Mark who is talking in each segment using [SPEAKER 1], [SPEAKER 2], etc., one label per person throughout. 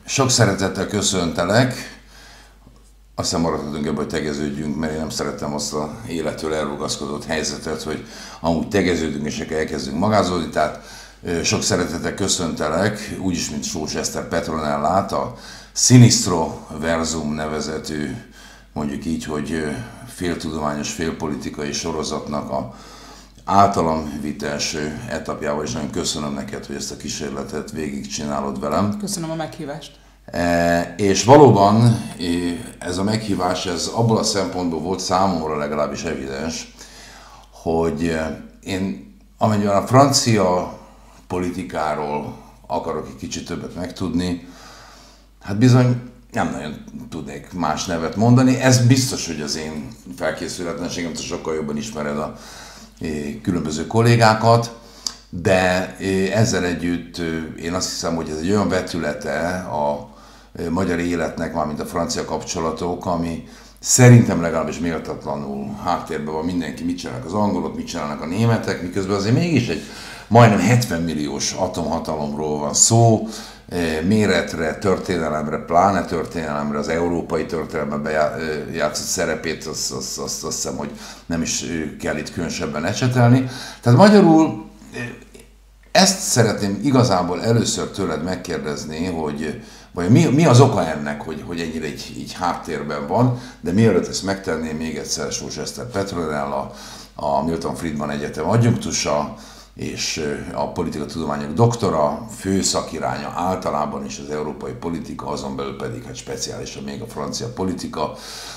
[SPEAKER 1] Sok szeretettel köszöntelek. Aztán maradhatunk ebből, hogy tegeződjünk, mert én nem szerettem azt az élettől elrugaszkodott helyzetet, hogy amúgy tegeződünk és akkor elkezdünk magázódni. Tehát sok szeretettel köszöntelek, úgyis, mint Sós Eszter Petronellát, a Sinistro Versum nevezetű, mondjuk így, hogy féltudományos, félpolitikai sorozatnak a általam vitt első etapjával, és nagyon köszönöm neked, hogy ezt a kísérletet végigcsinálod velem.
[SPEAKER 2] Köszönöm a meghívást.
[SPEAKER 1] És valóban ez a meghívás, ez abból a szempontból volt számomra legalábbis evidens, hogy én amennyiben a francia politikáról akarok egy kicsit többet megtudni, hát bizony nem nagyon tudnék más nevet mondani. Ez biztos, hogy az én felkészületlenségem, te sokkal jobban ismered a különböző kollégákat, de ezzel együtt én azt hiszem, hogy ez egy olyan vetülete a magyar életnek, mármint a francia kapcsolatok, ami szerintem legalábbis méltatlanul háttérben van. Mindenki mit csinálnak az angolok, mit csinálnak a németek, miközben azért mégis egy majdnem 70 milliós atomhatalomról van szó, méretre, történelemre, pláne történelemre, az európai történelemben játszott szerepét, azt hiszem, hogy nem is kell itt különösebben ecsetelni. Tehát magyarul ezt szeretném igazából először tőled megkérdezni, hogy vagy mi az oka ennek, hogy ennyire így háttérben van, de mielőtt ezt megtenném, még egyszer Sós Eszter Petronella, a Milton Friedman Egyetem adjunktusa, és a politikatudományok doktora, fő szakiránya általában is az európai politika, azon belül pedig hát speciálisan még a francia politika.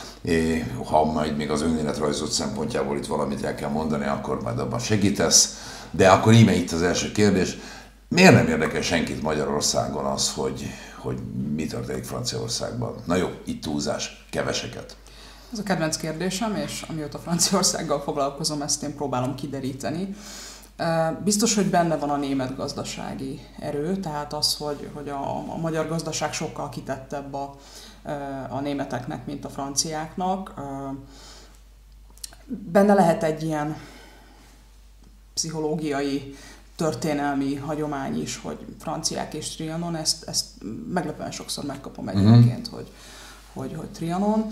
[SPEAKER 1] Ha majd még az önéletrajzot szempontjából itt valamit el kell mondani, akkor majd abban segítesz. De akkor íme itt az első kérdés. Miért nem érdekel senkit Magyarországon az, hogy mi történik Franciaországban? Na jó, itt túlzás, keveseket.
[SPEAKER 2] Ez a kedvenc kérdésem, és amióta Franciaországgal foglalkozom, ezt én próbálom kideríteni. Biztos, hogy benne van a német gazdasági erő, tehát az, hogy a magyar gazdaság sokkal kitettebb a németeknek, mint a franciáknak. Benne lehet egy ilyen pszichológiai, történelmi hagyomány is, hogy franciák és Trianon, ezt meglepően sokszor megkapom egyébként, hogy Trianon.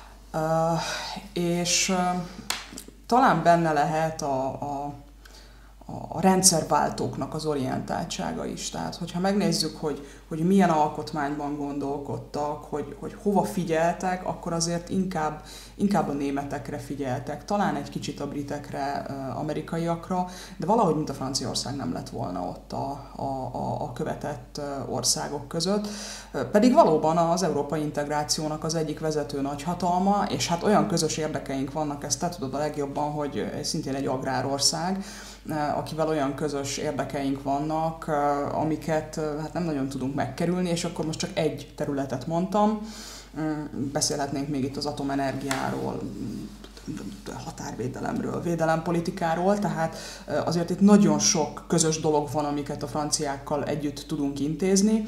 [SPEAKER 2] És talán benne lehet a rendszerváltóknak az orientáltsága is. Tehát, hogyha megnézzük, hogy milyen alkotmányban gondolkodtak, hogy hova figyeltek, akkor azért inkább a németekre figyeltek, talán egy kicsit a britekre, amerikaiakra, de valahogy, mint a Franciaország nem lett volna ott a követett országok között. Pedig valóban az európai integrációnak az egyik vezető nagyhatalma, és hát olyan közös érdekeink vannak, ezt te tudod a legjobban, hogy szintén egy agrárország, akivel olyan közös érdekeink vannak, amiket hát nem nagyon tudunk megkerülni, és akkor most csak egy területet mondtam. Beszélhetnénk még itt az atomenergiáról, határvédelemről, védelempolitikáról, tehát azért itt nagyon sok közös dolog van, amiket a franciákkal együtt tudunk intézni.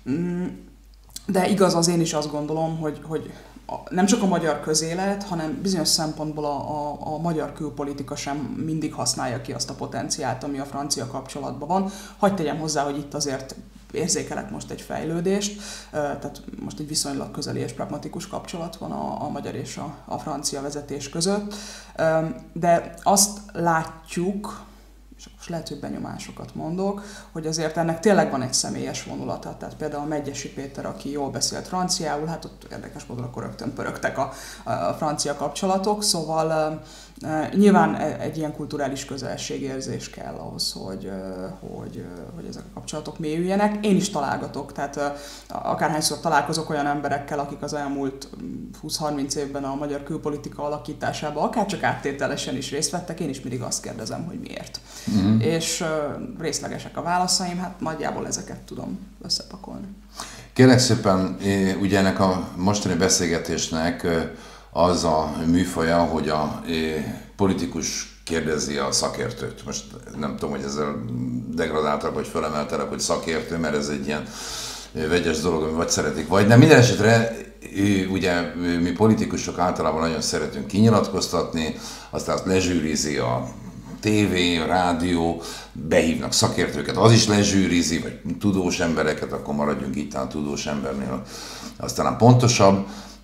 [SPEAKER 2] De igaz, az én is azt gondolom, hogy nem csak a magyar közélet, hanem bizonyos szempontból a magyar külpolitika sem mindig használja ki azt a potenciált, ami a francia kapcsolatban van. Hadd tegyem hozzá, hogy itt azért érzékelek most egy fejlődést, tehát most egy viszonylag közeli és pragmatikus kapcsolat van a magyar és a francia vezetés között, de azt látjuk, és most lehet, hogy benyomásokat mondok, hogy azért ennek tényleg van egy személyes vonulata. Tehát például a Medgyessy Péter, aki jól beszélt franciául, hát ott érdekes módon akkor rögtön pörögtek a francia kapcsolatok, szóval nyilván egy ilyen kulturális közelségérzés kell ahhoz, hogy ezek a kapcsolatok mélyüljenek. Én is találgatok, tehát akárhányszor találkozok olyan emberekkel, akik az elmúlt 20-30 évben a magyar külpolitika alakításában akár csak áttételesen is részt vettek, én is mindig azt kérdezem, hogy miért. És részlegesek a válaszaim, hát nagyjából ezeket tudom összepakolni.
[SPEAKER 1] Kérlek szépen, ugye ennek a mostani beszélgetésnek az a műfaja, hogy a politikus kérdezi a szakértőt. Most nem tudom, hogy ezzel degradáltak, vagy felemeltelek, hogy szakértő, mert ez egy ilyen vegyes dolog, ami vagy szeretik, vagy nem. Minden esetre ugye mi politikusok általában nagyon szeretünk kinyilatkoztatni, aztán azt lezsűrizi a tévé, rádió, behívnak szakértőket, az is lezsűrizi, vagy tudós embereket, akkor maradjunk itt a tudós embernél, aztán pontosabb.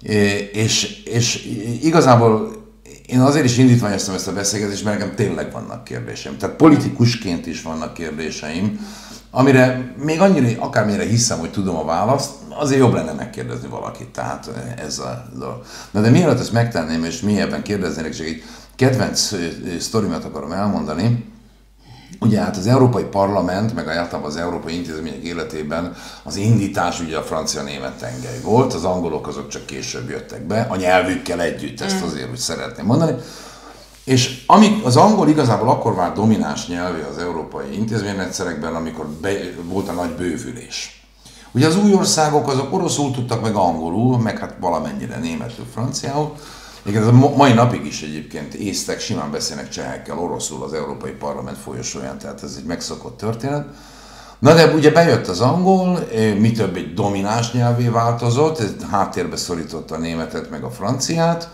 [SPEAKER 1] És igazából én azért is indítványoztam ezt a beszélgetést, mert nekem tényleg vannak kérdéseim. Tehát politikusként is vannak kérdéseim, amire még annyira, akármilyen hiszem, hogy tudom a választ, azért jobb lenne megkérdezni valakit. Tehát ez a dolog. Na de mielőtt ezt megtenném, és mélyebben kérdeznének, csak egy kedvenc sztorimat akarom elmondani. Ugye hát az Európai Parlament, meg általában az európai intézmények életében az indítás ugye a francia-német tengely volt, az angolok azok csak később jöttek be, a nyelvükkel együtt, ezt azért úgy szeretném mondani. És az angol igazából akkor vált domináns nyelvé az európai intézményrendszerekben, amikor volt a nagy bővülés. Ugye az új országok azok oroszul tudtak meg angolul, meg hát valamennyire németül, franciául. Igen, ez a mai napig is egyébként észtek, simán beszélnek csehekkel oroszul az Európai Parlament folyosóján, tehát ez egy megszokott történet. Na de ugye bejött az angol, mi több egy domináns nyelvé változott, ez háttérbe szorította a németet meg a franciát,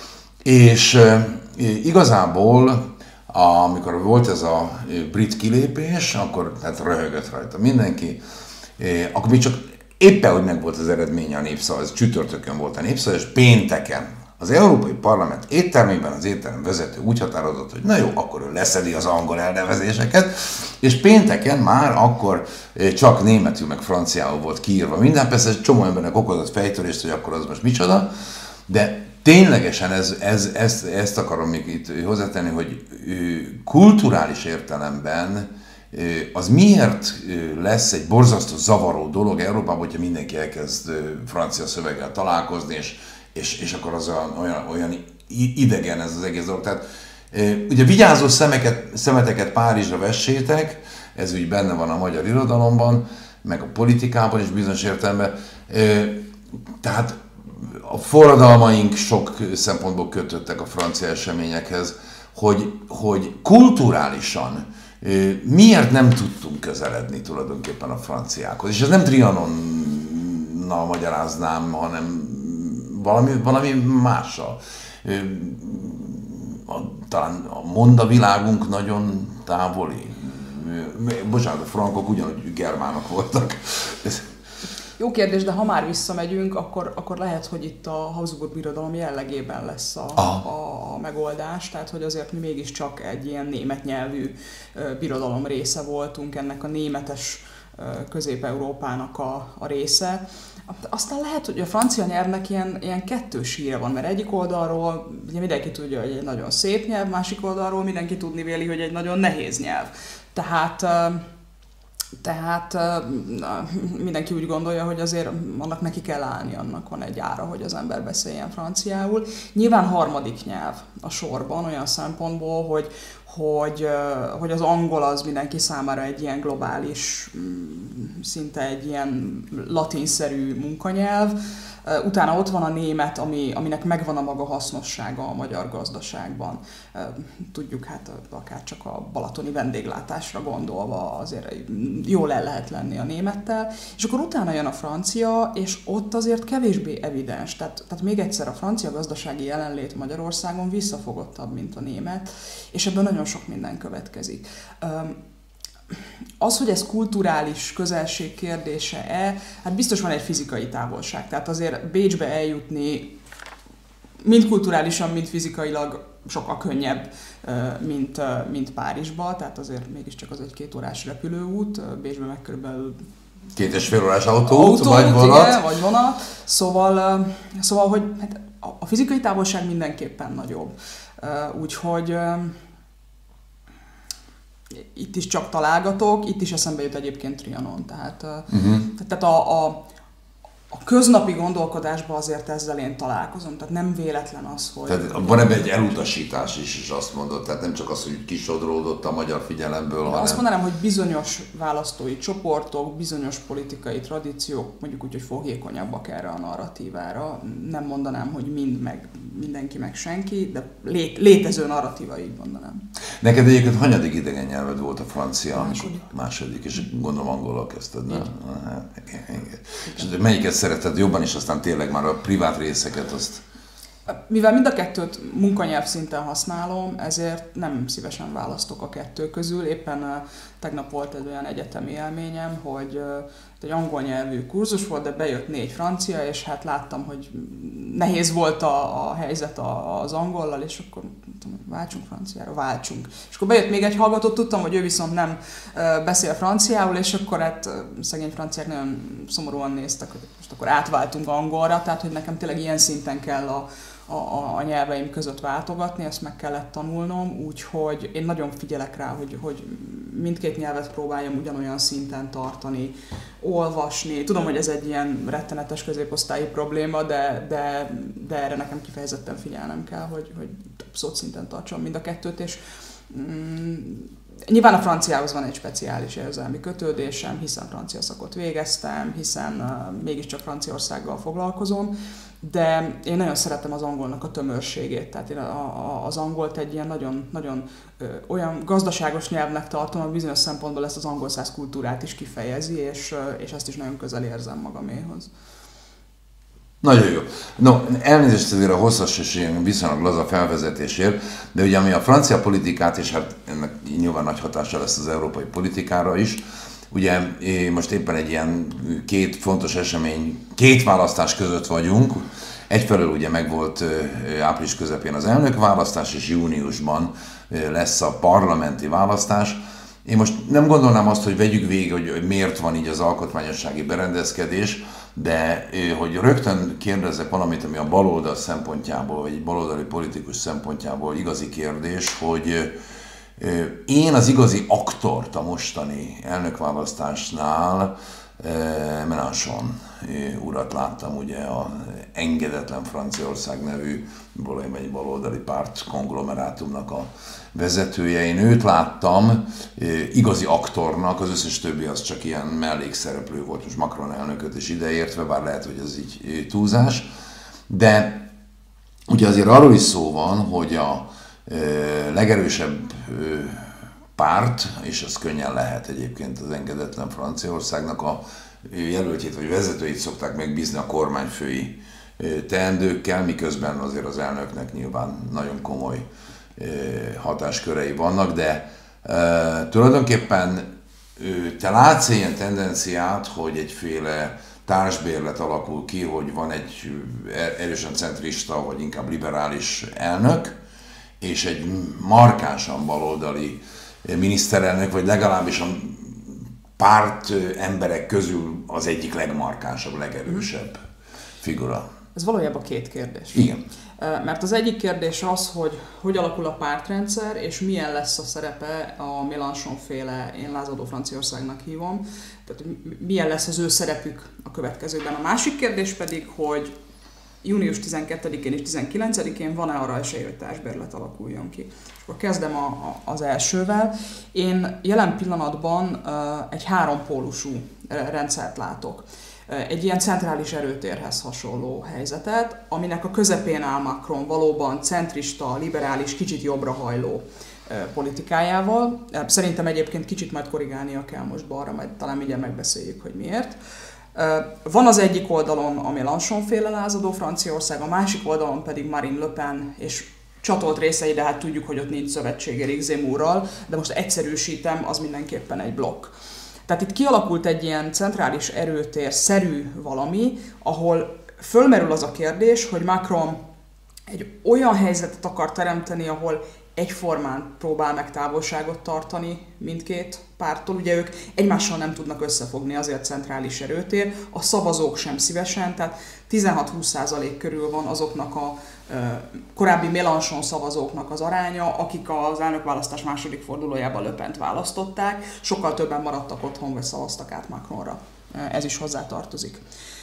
[SPEAKER 1] és igazából amikor volt ez a brit kilépés, akkor hát röhögött rajta mindenki, akkor még csak éppen, hogy meg volt az eredménye a népszavazás, csütörtökön volt a népszavazás, és pénteken az Európai Parlament éttermében az étterem vezető úgy határozott, hogy na jó, akkor ő leszedi az angol elnevezéseket, és pénteken már akkor csak németül meg franciául volt kiírva minden, persze egy csomó embernek okozott fejtörést, hogy akkor az most micsoda, de ténylegesen ezt akarom még itt hozzátenni, hogy kulturális értelemben az miért lesz egy borzasztó zavaró dolog Európában, hogyha mindenki elkezd francia szöveggel találkozni, és akkor az olyan idegen ez az egész dolog. Tehát ugye vigyázó szemeteket Párizsra vessétek, ez úgy benne van a magyar irodalomban, meg a politikában is bizonyos értelemben. Tehát a forradalmaink sok szempontból kötöttek a francia eseményekhez, hogy kulturálisan miért nem tudtunk közeledni tulajdonképpen a franciákhoz. És ez nem Trianonnal magyaráznám, hanem valami mással. Talán a mondavilágunk nagyon távoli. Bocsánat, a frankok ugyanúgy germánok voltak.
[SPEAKER 2] Jó kérdés, de ha már visszamegyünk, akkor lehet, hogy itt a Habsburg birodalom jellegében lesz a megoldás, tehát hogy azért mi mégiscsak egy ilyen német nyelvű birodalom része voltunk, ennek a németes Közép-Európának a része. Aztán lehet, hogy a francia nyelvnek ilyen kettős híre van, mert egyik oldalról ugye mindenki tudja, hogy egy nagyon szép nyelv, másik oldalról mindenki tudni véli, hogy egy nagyon nehéz nyelv. Tehát mindenki úgy gondolja, hogy azért annak neki kell állni, annak van egy ára, hogy az ember beszéljen franciául. Nyilván harmadik nyelv a sorban olyan szempontból, hogy az angol az mindenki számára egy ilyen globális, szinte egy ilyen latinszerű munkanyelv. Utána ott van a német, aminek megvan a maga hasznossága a magyar gazdaságban. Tudjuk, hát akár csak a balatoni vendéglátásra gondolva azért jól el lehet lenni a némettel. És akkor utána jön a francia, és ott azért kevésbé evidens. Tehát még egyszer a francia gazdasági jelenlét Magyarországon visszafogottabb, mint a német, és ebből nagyon sok minden következik. Az, hogy ez kulturális közelség kérdése-e, hát biztos van egy fizikai távolság. Tehát azért Bécsbe eljutni mind kulturálisan, mind fizikailag sokkal könnyebb, mint Párizsba. Tehát azért mégiscsak az egy 2 órás repülőút, Bécsbe meg körülbelül
[SPEAKER 1] 2,5 órás autóút, vagy vonat.
[SPEAKER 2] Igen, vagy vonat. Szóval hogy hát a fizikai távolság mindenképpen nagyobb. Úgyhogy itt is csak találgatok, itt is eszembe jut egyébként Trianon. Tehát a köznapi gondolkodásban azért ezzel én találkozom, tehát nem véletlen az, hogy...
[SPEAKER 1] Tehát van ebben egy elutasítás is azt mondod, tehát nem csak az, hogy kisodródott a magyar figyelemből, hanem...
[SPEAKER 2] Azt mondanám, hogy bizonyos választói csoportok, bizonyos politikai tradíciók, mondjuk úgy, hogy fogékonyabbak erre a narratívára. Nem mondanám, hogy mindenki meg senki, de létező narratíva, így mondanám.
[SPEAKER 1] Neked egyébként hanyadik idegen nyelved volt a francia? Második, és gondolom angolul kezdted, nem? És melyiket szeretted jobban, és aztán tényleg már a privát részeket azt...
[SPEAKER 2] Mivel mind a kettőt munkanyelv szinten használom, ezért nem szívesen választok a kettő közül. Éppen tegnap volt egy olyan egyetemi élményem, hogy egy angol nyelvű kurzus volt, de bejött 4 francia, és hát láttam, hogy nehéz volt a helyzet az angollal, és akkor mondtam, hogy váltsunk franciára, váltsunk. És akkor bejött még egy hallgató, tudtam, hogy ő viszont nem beszél franciául, és akkor hát szegény franciák nagyon szomorúan néztek, hogy most akkor átváltunk angolra, tehát hogy nekem tényleg ilyen szinten kell a nyelveim között váltogatni, ezt meg kellett tanulnom, úgyhogy én nagyon figyelek rá, hogy mindkét nyelvet próbáljam ugyanolyan szinten tartani, olvasni. Tudom, hogy ez egy ilyen rettenetes középosztályi probléma, de erre nekem kifejezetten figyelnem kell, hogy abszolút szinten tartsam mind a kettőt, és nyilván a franciához van egy speciális érzelmi kötődésem, hiszen francia szakot végeztem, hiszen mégiscsak Franciaországgal foglalkozom, de én nagyon szeretem az angolnak a tömörségét, tehát én az angolt egy ilyen nagyon olyan gazdaságos nyelvnek tartom, hogy bizonyos szempontból ezt az angol száz kultúrát is kifejezi, és ezt is nagyon közel érzem magaméhoz.
[SPEAKER 1] Nagyon jó. No, elnézést azért a hosszas és ilyen viszonylag laza felvezetésért, de ugye ami a francia politikát, és hát ennek nyilván nagy hatása lesz az európai politikára is, ugye most éppen egy ilyen 2 fontos esemény, 2 választás között vagyunk. Egyfelől ugye megvolt április közepén az elnökválasztás, és júniusban lesz a parlamenti választás. Én most nem gondolnám azt, hogy vegyük végig, hogy miért van így az alkotmányossági berendezkedés, de hogy rögtön kérdezzek valamit, ami a baloldal szempontjából, vagy egy baloldali politikus szempontjából igazi kérdés, hogy én az igazi aktort a mostani elnökválasztásnál Mélenchon urat láttam, ugye a Engedetlen Franciaország nevű egy baloldali párt konglomerátumnak a vezetője. Én őt láttam igazi aktornak, az összes többi az csak ilyen mellékszereplő volt, most Macron elnököt is ideértve, bár lehet, hogy ez így túlzás. De ugye azért arról is szó van, hogy a legerősebb párt, és ez könnyen lehet egyébként az Engedetlen Franciaországnak a jelöltjét vagy vezetőit szokták megbízni a kormányfői teendőkkel, miközben azért az elnöknek nyilván nagyon komoly hatáskörei vannak, de tulajdonképpen te látsz ilyen tendenciát, hogy egyféle társbérlet alakul ki, hogy van egy erősen centrista, vagy inkább liberális elnök, és egy markánsan baloldali miniszterelnök, vagy legalábbis a párt emberek közül az egyik legmarkánsabb, legerősebb figura.
[SPEAKER 2] Ez valójában 2 kérdés.
[SPEAKER 1] Igen.
[SPEAKER 2] Mert az egyik kérdés az, hogy alakul a pártrendszer, és milyen lesz a szerepe a Mélenchon-féle, én lázadó Franciaországnak hívom, tehát milyen lesz az ő szerepük a következőben. A másik kérdés pedig, hogy június 12-én és 19-én van-e arra esély, hogy társbérlet alakuljon ki. És akkor kezdem az elsővel. Én jelen pillanatban egy 3-pólusú rendszert látok. Egy ilyen centrális erőtérhez hasonló helyzetet, aminek a közepén áll Macron valóban centrista, liberális, kicsit jobbra hajló politikájával. Szerintem egyébként kicsit majd korrigálnia kell most balra, majd talán mindjárt megbeszéljük, hogy miért. Van az egyik oldalon a Mélenchon-féle lázadó Franciaország, a másik oldalon pedig Marine Le Pen, és csatolt részei, de hát tudjuk, hogy ott nincs szövetség Éric Zemmourral, de most egyszerűsítem, az mindenképpen egy blokk. Tehát itt kialakult egy ilyen centrális erőtér-szerű valami, ahol fölmerül az a kérdés, hogy Macron egy olyan helyzetet akar teremteni, ahol egyformán próbál meg távolságot tartani mindkét párttól. Ugye ők egymással nem tudnak összefogni, azért centrális erőtér, a szavazók sem szívesen, tehát 16-20% körül van azoknak a korábbi Mélenchon szavazóknak az aránya, akik az elnökválasztás második fordulójában Le Pent választották, sokkal többen maradtak otthon, vagy szavaztak át Macronra. Ez is hozzátartozik.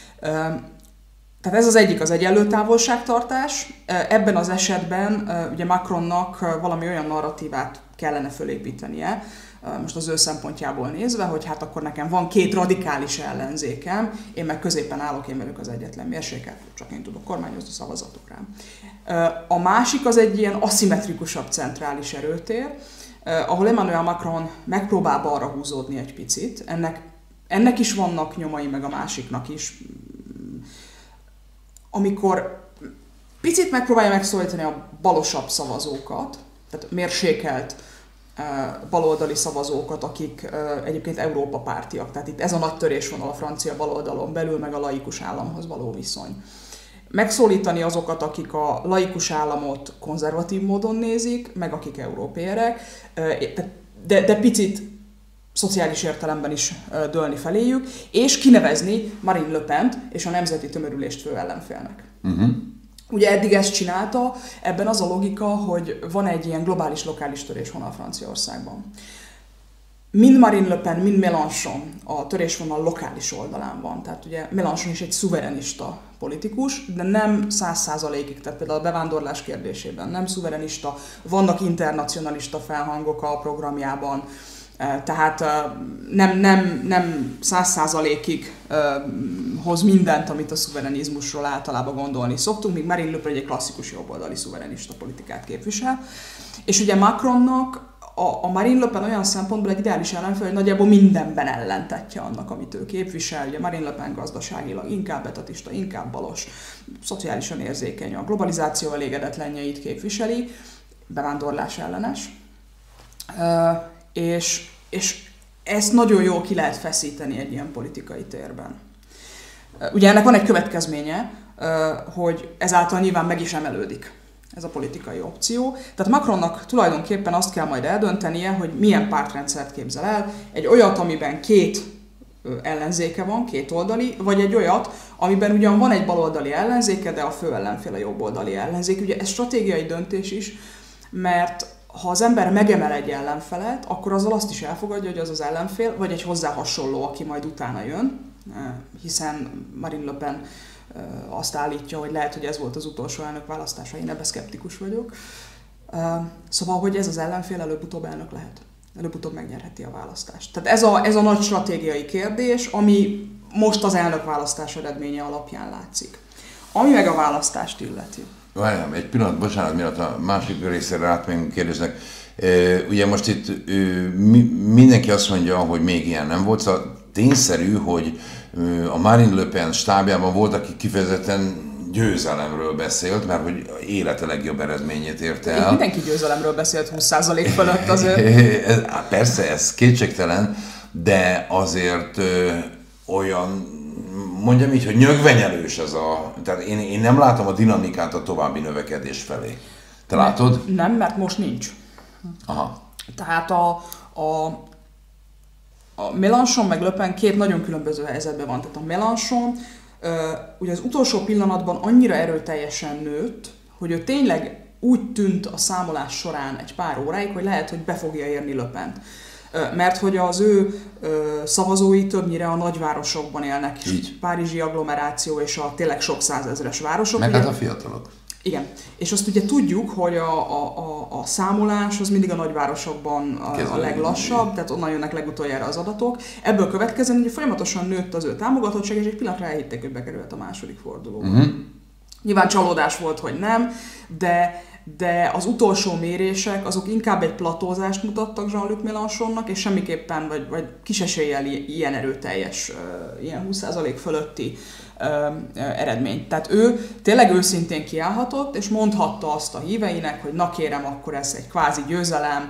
[SPEAKER 2] Tehát ez az egyik, az egyenlő távolságtartás. Ebben az esetben ugye Macronnak valami olyan narratívát kellene fölépítenie, most az ő szempontjából nézve, hogy hát akkor nekem van 2 radikális ellenzékem, én meg középen állok, én vagyok az egyetlen mérsékelt, csak én tudok kormányozni, szavazatok rám. A másik az egy ilyen aszimmetrikusabb centrális erőtér, ahol Emmanuel Macron megpróbál balra húzódni egy picit. Ennek is vannak nyomai, meg a másiknak is. Amikor Picit megpróbálja megszólítani a balosabb szavazókat, tehát mérsékelt baloldali szavazókat, akik egyébként Európa pártiak. Tehát itt ez a nagy törésvonal a francia baloldalon belül, meg a laikus államhoz való viszony. Megszólítani azokat, akik a laikus államot konzervatív módon nézik, meg akik európérek, de picit szociális értelemben is dőlni feléjük, és kinevezni Marine Le Pen-t és a Nemzeti Tömörülést fő ellenfélnek. Ugye eddig ezt csinálta, ebben az a logika, hogy van egy ilyen globális-lokális törésvonal Franciaországban. Mind Marine Le Pen, mind Mélenchon a törésvonal lokális oldalán van. Tehát ugye Mélenchon is egy szuverenista politikus, de nem 100%-ig, tehát például a bevándorlás kérdésében nem szuverenista, vannak internacionalista felhangok a programjában, tehát nem 100%-ig hoz mindent, amit a szuverenizmusról általában gondolni szoktunk, míg Marine Le Pen egy klasszikus jobboldali szuverenista politikát képvisel. És ugye Macronnak a Marine Le Pen olyan szempontból egy ideális ellenfél, hogy nagyjából mindenben ellentetje annak, amit ő képvisel. Ugye Marine Le Pen gazdaságilag inkább etatista, inkább balos, szociálisan érzékeny, a globalizáció elégedetlenjeit képviseli, bevándorlás ellenes. És ezt nagyon jól ki lehet feszíteni egy ilyen politikai térben. Ugye ennek van egy következménye, hogy ezáltal nyilván meg is emelődik ez a politikai opció. Tehát Macronnak tulajdonképpen azt kell majd eldöntenie, hogy milyen pártrendszert képzel el, egy olyat, amiben két ellenzéke van, két oldali, vagy egy olyat, amiben ugyan van egy baloldali ellenzéke, de a fő ellenfél a jobboldali ellenzék. Ugye ez stratégiai döntés is, mert ha az ember megemel egy ellenfelet, akkor azzal azt is elfogadja, hogy az az ellenfél, vagy egy hozzá hasonló, aki majd utána jön, hiszen Marine Le Pen azt állítja, hogy lehet, hogy ez volt az utolsó elnökválasztása, én ebben szkeptikus vagyok. Szóval, hogy ez az ellenfél előbb-utóbb elnök lehet. Előbb-utóbb megnyerheti a választást. Tehát ez a nagy stratégiai kérdés, ami most az elnökválasztás eredménye alapján látszik. Ami meg a választást illeti.
[SPEAKER 1] Várjál, egy pillanat, bocsánat, miatt a másik részére átmegyünk, kérdeznek. Ugye most itt mindenki azt mondja, hogy még ilyen nem volt, szóval tényszerű, hogy a Marine Le Pen stábjában volt, aki kifejezetten győzelemről beszélt, mert hogy élete legjobb eredményét érte el.
[SPEAKER 2] Mindenki győzelemről beszélt 20% fölött azért.
[SPEAKER 1] Persze, ez kétségtelen, de azért olyan, mondjam így, hogy nyögvenyelős ez a... Tehát én nem látom a dinamikát a további növekedés felé. Te látod?
[SPEAKER 2] Nem, mert most nincs.
[SPEAKER 1] Aha.
[SPEAKER 2] Tehát a Mélenchon meg Le Pen két nagyon különböző helyzetben van. Tehát a Mélenchon ugye az utolsó pillanatban annyira erőteljesen nőtt, hogy ő tényleg úgy tűnt a számolás során egy pár óráig, hogy lehet, hogy be fogja érni Le Pent. Mert hogy az ő szavazói többnyire a nagyvárosokban élnek,
[SPEAKER 1] így.
[SPEAKER 2] Párizsi agglomeráció és a tényleg sok százezres városok.
[SPEAKER 1] Meg
[SPEAKER 2] ugye,
[SPEAKER 1] hát a fiatalok.
[SPEAKER 2] Igen, és azt ugye tudjuk, hogy a számolás az mindig a nagyvárosokban a leglassabb, tehát onnan jönnek legutoljára az adatok. Ebből következően ugye folyamatosan nőtt az ő támogatottság, és egy pillanatra elhitték, hogy bekerült a második fordulóba. Nyilván csalódás volt, hogy nem, de az utolsó mérések azok inkább egy platózást mutattak Jean-Luc Mélenchonnak, és semmiképpen, vagy kis eséllyel ilyen erőteljes, ilyen 20% fölötti eredményt. Tehát ő tényleg őszintén kiállhatott, és mondhatta azt a híveinek, hogy na kérem, akkor ez egy kvázi győzelem,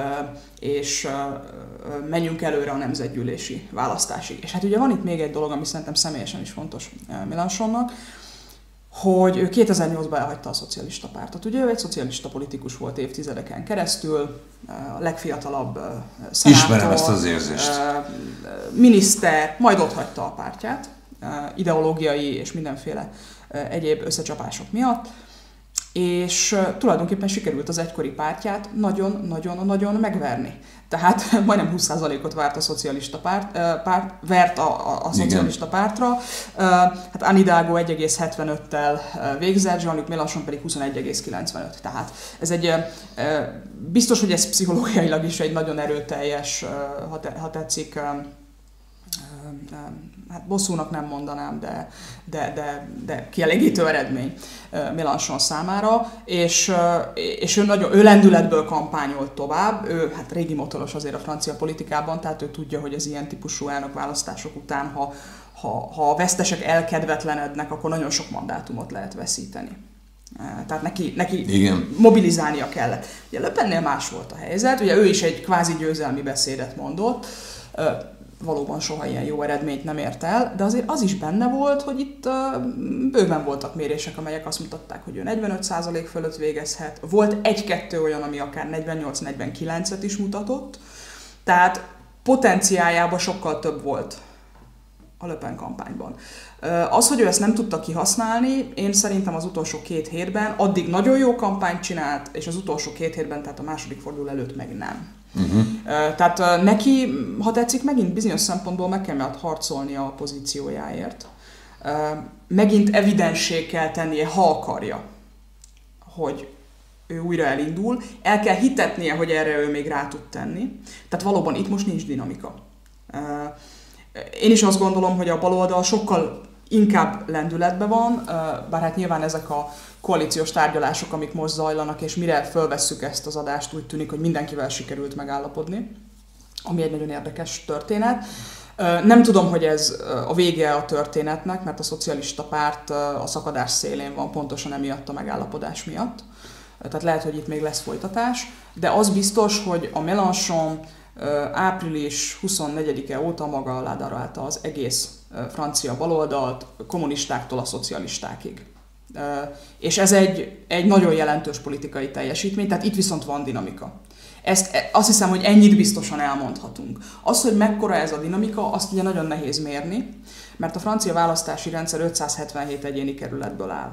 [SPEAKER 2] és menjünk előre a nemzetgyűlési választásig. És hát ugye van itt még egy dolog, ami szerintem személyesen is fontos Mélenchonnak, hogy ő 2008-ban elhagyta a szocialista pártot. Ugye ő egy szocialista politikus volt évtizedeken keresztül, a legfiatalabb szenátor,
[SPEAKER 1] ismerem ezt az érzést.
[SPEAKER 2] Miniszter, majd otthagyta a pártját, ideológiai és mindenféle egyéb összecsapások miatt, és tulajdonképpen sikerült az egykori pártját nagyon-nagyon megverni. Tehát majdnem 20%-ot várt a szocialista vert a szocialista pártra. Hát Anne Hidalgo 1,75-tel végzett, Jean-Luc Mélenchon pedig 21,95. Tehát ez egy, biztos, hogy ez pszichológiailag is egy nagyon erőteljes, ha tetszik, hát bosszúnak nem mondanám, de kielégítő eredmény Mélenchon számára, és ő lendületből kampányolt tovább, ő hát régi motoros azért a francia politikában, tehát ő tudja, hogy az ilyen típusú elnökválasztások után, ha a vesztesek elkedvetlenednek, akkor nagyon sok mandátumot lehet veszíteni. Tehát neki mobilizálnia kellett. Ugye Le Pennél más volt a helyzet, ugye ő is egy kvázi győzelmi beszédet mondott, valóban soha ilyen jó eredményt nem ért el, de azért az is benne volt, hogy itt bőven voltak mérések, amelyek azt mutatták, hogy ő 45% fölött végezhet. Volt egy-kettő olyan, ami akár 48-49-et is mutatott, tehát potenciáljában sokkal több volt a Le Pen kampányban. Az, hogy ő ezt nem tudta kihasználni, én szerintem az utolsó 2 hétben addig nagyon jó kampányt csinált, és az utolsó 2 hétben, tehát a második forduló előtt meg nem. Tehát neki, ha tetszik, megint bizonyos szempontból meg kell harcolnia a pozíciójáért. Megint evidenssé kell tennie, ha akarja, hogy ő újra elindul. El kell hitetnie, hogy erre ő még rá tud tenni. Tehát valóban itt most nincs dinamika. Én is azt gondolom, hogy a baloldal sokkal inkább lendületben van, bár hát nyilván ezek a koalíciós tárgyalások, amik most zajlanak, és mire fölvesszük ezt az adást, úgy tűnik, hogy mindenkivel sikerült megállapodni, ami egy nagyon érdekes történet. Nem tudom, hogy ez a vége a történetnek, mert a szocialista párt a szakadás szélén van, pontosan emiatt a megállapodás miatt. Tehát lehet, hogy itt még lesz folytatás, de az biztos, hogy a Mélenchon április 24-e óta maga alá darálta az egész francia baloldalt, kommunistáktól a szocialistákig. És ez egy nagyon jelentős politikai teljesítmény, tehát itt viszont van dinamika. Azt hiszem, hogy ennyit biztosan elmondhatunk. Az, hogy mekkora ez a dinamika, azt ugye nagyon nehéz mérni, mert a francia választási rendszer 577 egyéni kerületből áll.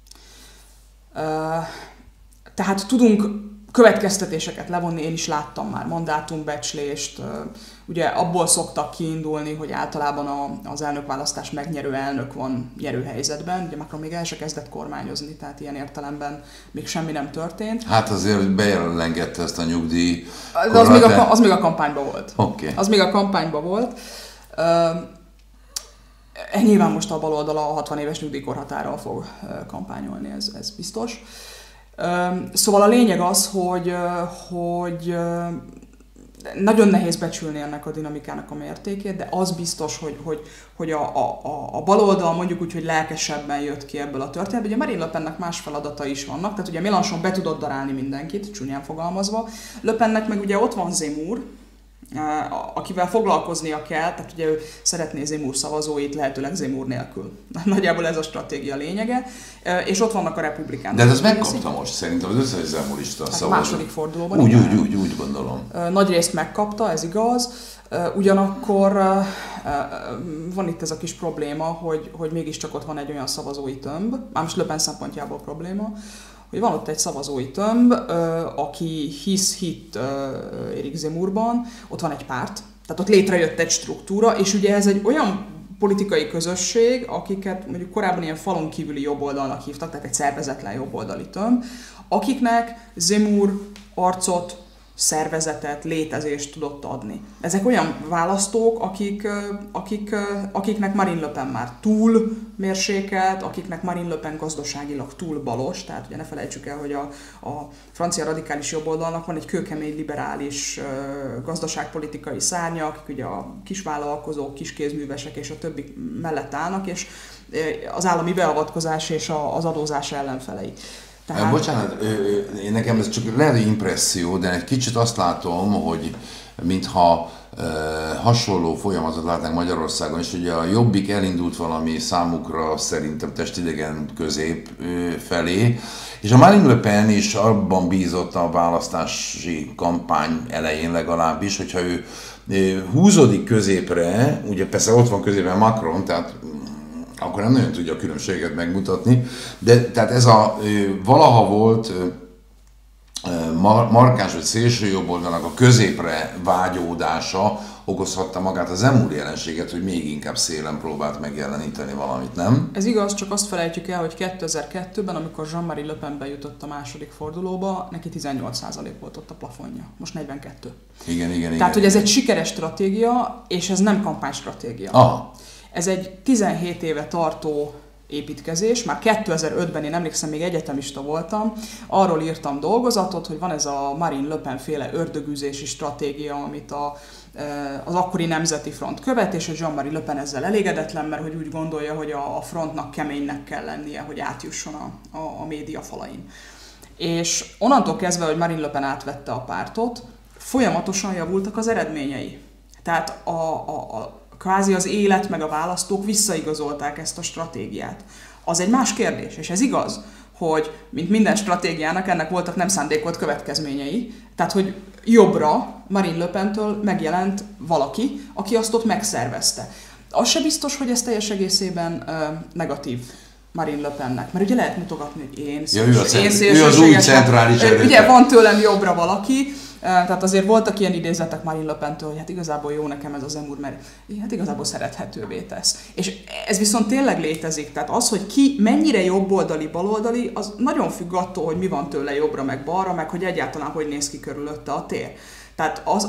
[SPEAKER 2] Tehát tudunk következtetéseket levonni, én is láttam már mandátumbecslést, ugye abból szoktak kiindulni, hogy általában az elnökválasztás megnyerő elnök van nyerőhelyzetben, ugye Macron még el se kezdett kormányozni, tehát ilyen értelemben még semmi nem történt.
[SPEAKER 1] Hát azért bejelentette ezt a nyugdíj.
[SPEAKER 2] De az még a kampányban volt.
[SPEAKER 1] Okay.
[SPEAKER 2] Az még a kampányban volt. Nyilván most a baloldal a 60 éves nyugdíjkorhatárral fog kampányolni, ez biztos. Szóval a lényeg az, hogy nagyon nehéz becsülni ennek a dinamikának a mértékét, de az biztos, hogy a baloldal mondjuk úgy, hogy lelkesebben jött ki ebből a történetből. Ugye Marine Le Pennek más feladata is vannak, tehát ugye Mélenchon be tudott darálni mindenkit, csúnyán fogalmazva. Le Pennek meg ugye ott van Zemmour, akivel foglalkoznia kell, tehát ugye ő szeretné Zemmour szavazóit lehetőleg Zemmour nélkül. Nagyjából ez a stratégia lényege, és ott vannak a republikánok.
[SPEAKER 1] De ez megkapta most szerintem az összes zemmourista szavazó.
[SPEAKER 2] A második fordulóban.
[SPEAKER 1] Úgy gondolom.
[SPEAKER 2] Nagy részt megkapta, ez igaz. Ugyanakkor van itt ez a kis probléma, hogy mégiscsak ott van egy olyan szavazói tömb, már most Le Pen szempontjából probléma, hogy van ott egy szavazói tömb, aki hitt Éric Zemmourban, ott van egy párt, tehát ott létrejött egy struktúra, és ugye ez egy olyan politikai közösség, akiket mondjuk korábban ilyen falon kívüli jobboldalnak hívtak, tehát egy szervezetlen jobboldali tömb, akiknek Zemmour arcot, szervezetet, létezést tudott adni. Ezek olyan választók, akiknek Marine Le Pen már túl mérsékelt, akiknek Marine Le Pen gazdaságilag túl balos, tehát ugye ne felejtsük el, hogy a francia radikális jobboldalnak van egy kőkemény liberális gazdaságpolitikai szárnya, akik ugye a kisvállalkozók, kiskézművesek és a többi mellett állnak, és az állami beavatkozás és az adózás ellenfelei.
[SPEAKER 1] Tehát... Bocsánat, nekem ez csak lehet, hogy impresszió, de egy kicsit azt látom, hogy mintha hasonló folyamatot látnánk Magyarországon is, hogy a Jobbik elindult valami számukra szerintem testidegen közép felé, és a Marine Le Pen is abban bízott a választási kampány elején legalábbis, hogyha ő húzódik középre, ugye persze ott van középen Macron, tehát akkor nem nagyon tudja a különbséget megmutatni, de tehát ez a valaha volt markáns vagy szélső jobboldalnak a középre vágyódása okozhatta magát a Zemmour jelenséget, hogy még inkább szélen próbált megjeleníteni valamit, nem? Ez igaz, csak azt felejtjük el, hogy 2002-ben, amikor Jean-Marie Le Pen bejutott a második fordulóba, neki 18% volt ott a plafonja, most 42. Igen.
[SPEAKER 2] Tehát, hogy ez egy sikeres stratégia, és ez nem kampánystratégia.
[SPEAKER 1] Aha.
[SPEAKER 2] Ez egy 17 éve tartó építkezés, már 2005-ben én emlékszem, még egyetemista voltam, arról írtam dolgozatot, hogy van ez a Marine Le Pen féle ördögűzési stratégia, amit az akkori Nemzeti Front követ, és hogy Jean-Marie Le Pen ezzel elégedetlen, mert hogy úgy gondolja, hogy a frontnak keménynek kell lennie, hogy átjusson a média falain. És onnantól kezdve, hogy Marine Le Pen átvette a pártot, folyamatosan javultak az eredményei. Tehát kvázi az élet meg a választók visszaigazolták ezt a stratégiát. Az egy más kérdés, és ez igaz, hogy mint minden stratégiának ennek voltak nem szándékolt következményei, tehát hogy jobbra Marine Le Pentől megjelent valaki, aki azt ott megszervezte. Az se biztos, hogy ez teljes egészében negatív Marine Le Pennek, mert ugye lehet mutogatni, hogy én
[SPEAKER 1] ő az új centrális erő.
[SPEAKER 2] Ugye van tőlem jobbra valaki, tehát azért voltak ilyen idézetek Marine Le Pentől, hogy hát igazából jó nekem ez az Zemmour, mert hát igazából szerethetővé tesz. És ez viszont tényleg létezik, tehát az, hogy ki mennyire jobboldali, baloldali, az nagyon függ attól, hogy mi van tőle jobbra, meg balra, meg hogy egyáltalán hogy néz ki körülötte a tér. Tehát az,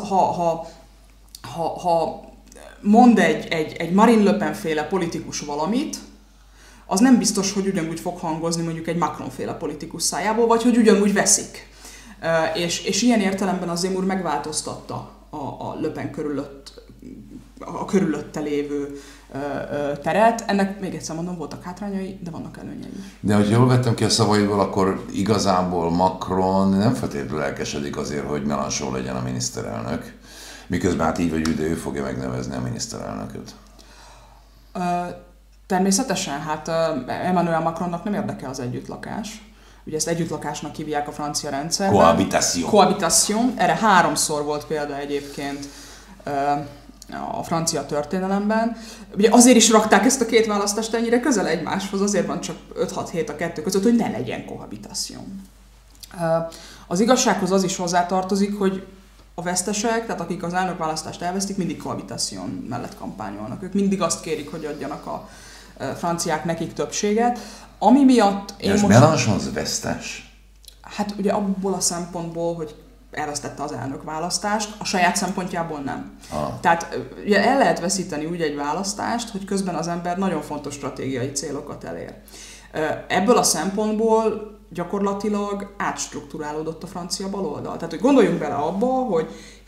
[SPEAKER 2] ha mond egy Marine Le Pen féle politikus valamit, az nem biztos, hogy ugyanúgy fog hangozni mondjuk egy Macron féle politikus szájából, vagy hogy ugyanúgy veszik. És ilyen értelemben az Zemmour megváltoztatta a Le Pen körülötte lévő teret. Ennek még egyszer mondom, voltak hátrányai, de vannak előnyei.
[SPEAKER 1] De hogyha jól vettem ki a szavaidból, akkor igazából Macron nem feltétlenül lelkesedik azért, hogy Mélenchon legyen a miniszterelnök, miközben hát így vagy úgy, de ő fogja megnevezni a miniszterelnököt.
[SPEAKER 2] Természetesen, hát Emmanuel Macronnak nem érdekel az együttlakás. Ugye ezt együttlakásnak hívják a francia rendszerben. Cohabitation. Erre 3-szor volt példa egyébként a francia történelemben. Ugye azért is rakták ezt a két választást ennyire közel egymáshoz, azért van csak 5-6 hét a kettő között, hogy ne legyen cohabitation. Az igazsághoz az is hozzátartozik, hogy a vesztesek, tehát akik az elnökválasztást elvesztik, mindig cohabitation mellett kampányolnak. Ők mindig azt kérik, hogy adjanak a franciák nekik többséget. Ami miatt
[SPEAKER 1] én most... Mélenchon az vesztes?
[SPEAKER 2] Hát ugye abból a szempontból, hogy elvesztette az elnökválasztást, a saját szempontjából nem. Tehát ugye el lehet veszíteni úgy egy választást, hogy közben az ember nagyon fontos stratégiai célokat elér. Ebből a szempontból gyakorlatilag átstruktúrálódott a francia baloldal. Tehát, hogy gondoljunk bele abba, hogy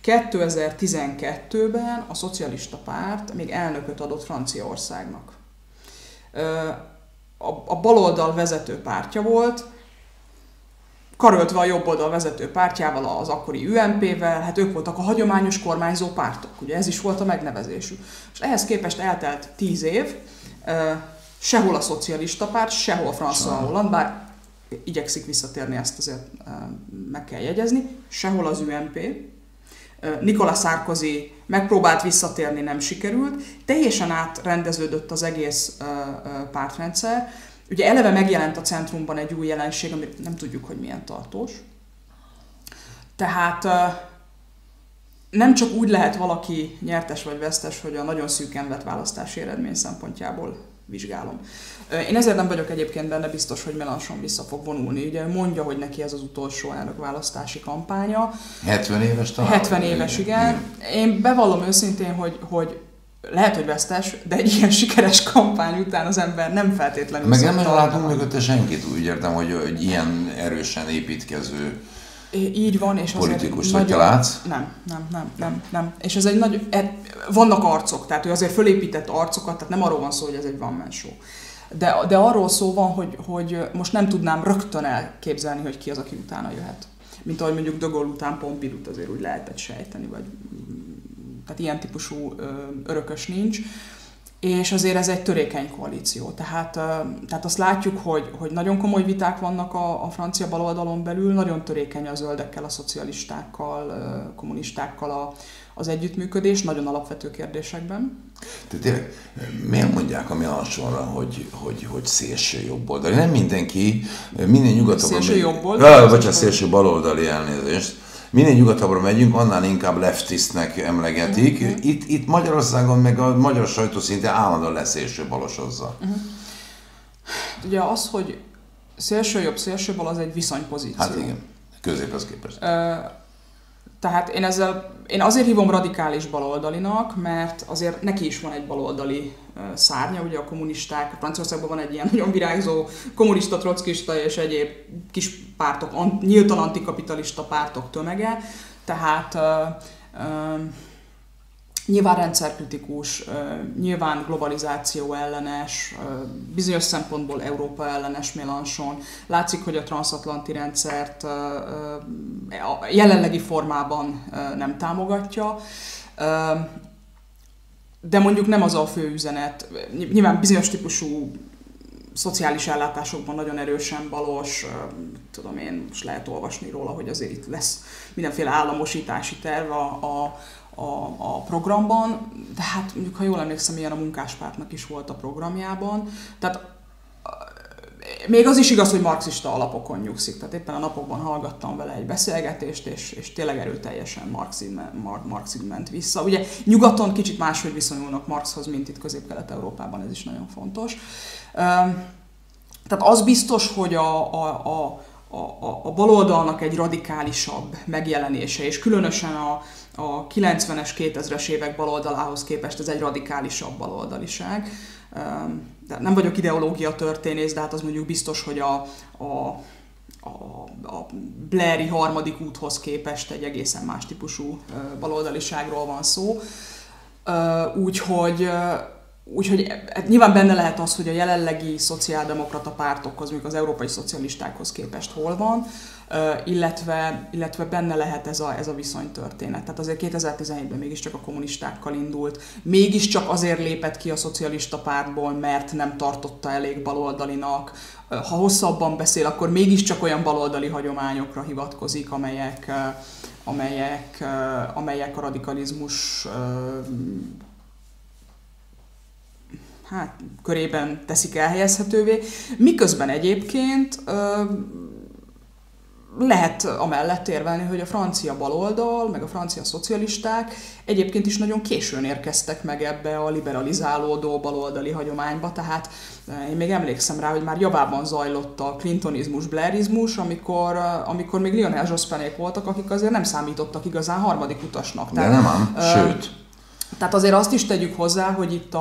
[SPEAKER 2] 2012-ben a szocialista párt még elnököt adott Franciaországnak. A baloldal vezető pártja volt, karöltve a jobboldal vezető pártjával, az akkori UMP-vel, hát ők voltak a hagyományos kormányzó pártok, ugye ez is volt a megnevezésük. És ehhez képest eltelt 10 év, sehol a szocialista párt, sehol François Hollande, bár igyekszik visszatérni, ezt azért meg kell jegyezni, sehol az UMP, Nicolas Sarkozy megpróbált visszatérni, nem sikerült, teljesen átrendeződött az egész pártrendszer. Ugye eleve megjelent a centrumban egy új jelenség, amit nem tudjuk, hogy milyen tartós. Tehát nem csak úgy lehet valaki nyertes vagy vesztes, hogy a nagyon szűken vett választási eredmény szempontjából vizsgálom. Én ezért nem vagyok egyébként benne biztos, hogy Mélenchon vissza fog vonulni. Ugye mondja, hogy neki ez az utolsó elnökválasztási kampánya.
[SPEAKER 1] 70 éves talán?
[SPEAKER 2] 70 éves, igen. Én bevallom őszintén, hogy lehet, hogy vesztes, de egy ilyen sikeres kampány után az ember nem feltétlenül...
[SPEAKER 1] Meg nem nagyon látunk mögötte senkit, úgy értem, hogy ilyen erősen építkező
[SPEAKER 2] így van, és
[SPEAKER 1] politikus, vagy te látsz?
[SPEAKER 2] Nem. És ez egy nagy... Vannak arcok, tehát ő azért fölépített arcokat, tehát nem arról van szó, hogy ez egy one-man show. De arról szó van, hogy most nem tudnám rögtön elképzelni, hogy ki az, aki utána jöhet. Mint ahogy mondjuk de Gaulle után Pompidou-t azért úgy lehetett sejteni, vagy... Tehát ilyen típusú örökös nincs. És azért ez egy törékeny koalíció. Tehát azt látjuk, hogy nagyon komoly viták vannak a francia baloldalon belül, nagyon törékeny a zöldekkel, a szocialistákkal, kommunistákkal az együttműködés, nagyon alapvető kérdésekben.
[SPEAKER 1] Tehát tényleg, miért mondják a Mélenchonra, hogy szélső jobboldali? Nem mindenki, minél nyugatabbra...
[SPEAKER 2] Szélső jobboldali?
[SPEAKER 1] Vagy a szélső baloldali, elnézést. Minél nyugatabbra megyünk, annál inkább leftistnek emlegetik. Itt Magyarországon meg a magyar sajtó szinte állandóan leszélső balosozza.
[SPEAKER 2] Ugye az, hogy szélső jobb, szélső bal, az egy viszonypozíció.
[SPEAKER 1] Hát igen, középhez képest.
[SPEAKER 2] Tehát én azért hívom radikális baloldalinak, mert azért neki is van egy baloldali szárnya, ugye a kommunisták, Franciaországban van egy ilyen nagyon virágzó kommunista, trockista és egyéb kis pártok, nyíltan antikapitalista pártok tömege, tehát Nyilván rendszerkritikus, nyilván globalizáció ellenes, bizonyos szempontból Európa ellenes Mélenchon. Látszik, hogy a transatlanti rendszert a jelenlegi formában nem támogatja, de mondjuk nem az a fő üzenet. Nyilván bizonyos típusú szociális ellátásokban nagyon erősen balos, tudom én, most lehet olvasni róla, hogy azért itt lesz mindenféle államosítási terv a programban, de hát mondjuk, ha jól emlékszem, ilyen a Munkáspártnak is volt a programjában. Tehát még az is igaz, hogy marxista alapokon nyugszik. Tehát éppen a napokban hallgattam vele egy beszélgetést, és tényleg erőteljesen Marxig ment vissza. Ugye nyugaton kicsit máshogy viszonyulnak Marxhoz, mint itt Közép-Kelet-Európában, ez is nagyon fontos. Tehát az biztos, hogy a baloldalnak egy radikálisabb megjelenése, és különösen a 90-es, 2000-es évek baloldalához képest ez egy radikálisabb baloldaliság. De nem vagyok ideológia történész, de hát az mondjuk biztos, hogy a Blairi harmadik úthoz képest egy egészen más típusú baloldaliságról van szó. Úgyhogy hát nyilván benne lehet az, hogy a jelenlegi szociáldemokrata pártokhoz, mondjuk az európai szocialistákhoz képest hol van, illetve benne lehet ez a viszonytörténet. Tehát azért 2017-ben mégiscsak a kommunistákkal indult, mégiscsak azért lépett ki a szocialista pártból, mert nem tartotta elég baloldalinak. Ha hosszabban beszél, akkor mégiscsak olyan baloldali hagyományokra hivatkozik, amelyek a radikalizmus körében teszik elhelyezhetővé. Miközben egyébként lehet amellett érvelni, hogy a francia baloldal, meg a francia szocialisták egyébként is nagyon későn érkeztek meg ebbe a liberalizálódó baloldali hagyományba, tehát én még emlékszem rá, hogy már javában zajlott a clintonizmus, blairizmus, amikor még Lionel Jospenék voltak, akik azért nem számítottak igazán harmadik utasnak.
[SPEAKER 1] De nem ám, sőt.
[SPEAKER 2] Tehát azért azt is tegyük hozzá, hogy itt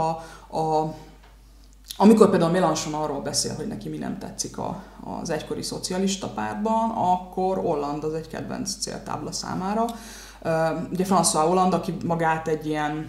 [SPEAKER 2] amikor például Mélenchon arról beszél, hogy neki mi nem tetszik az egykori szocialista pártban, akkor Hollande az egy kedvenc céltábla számára. Ugye François Hollande, aki magát egy ilyen,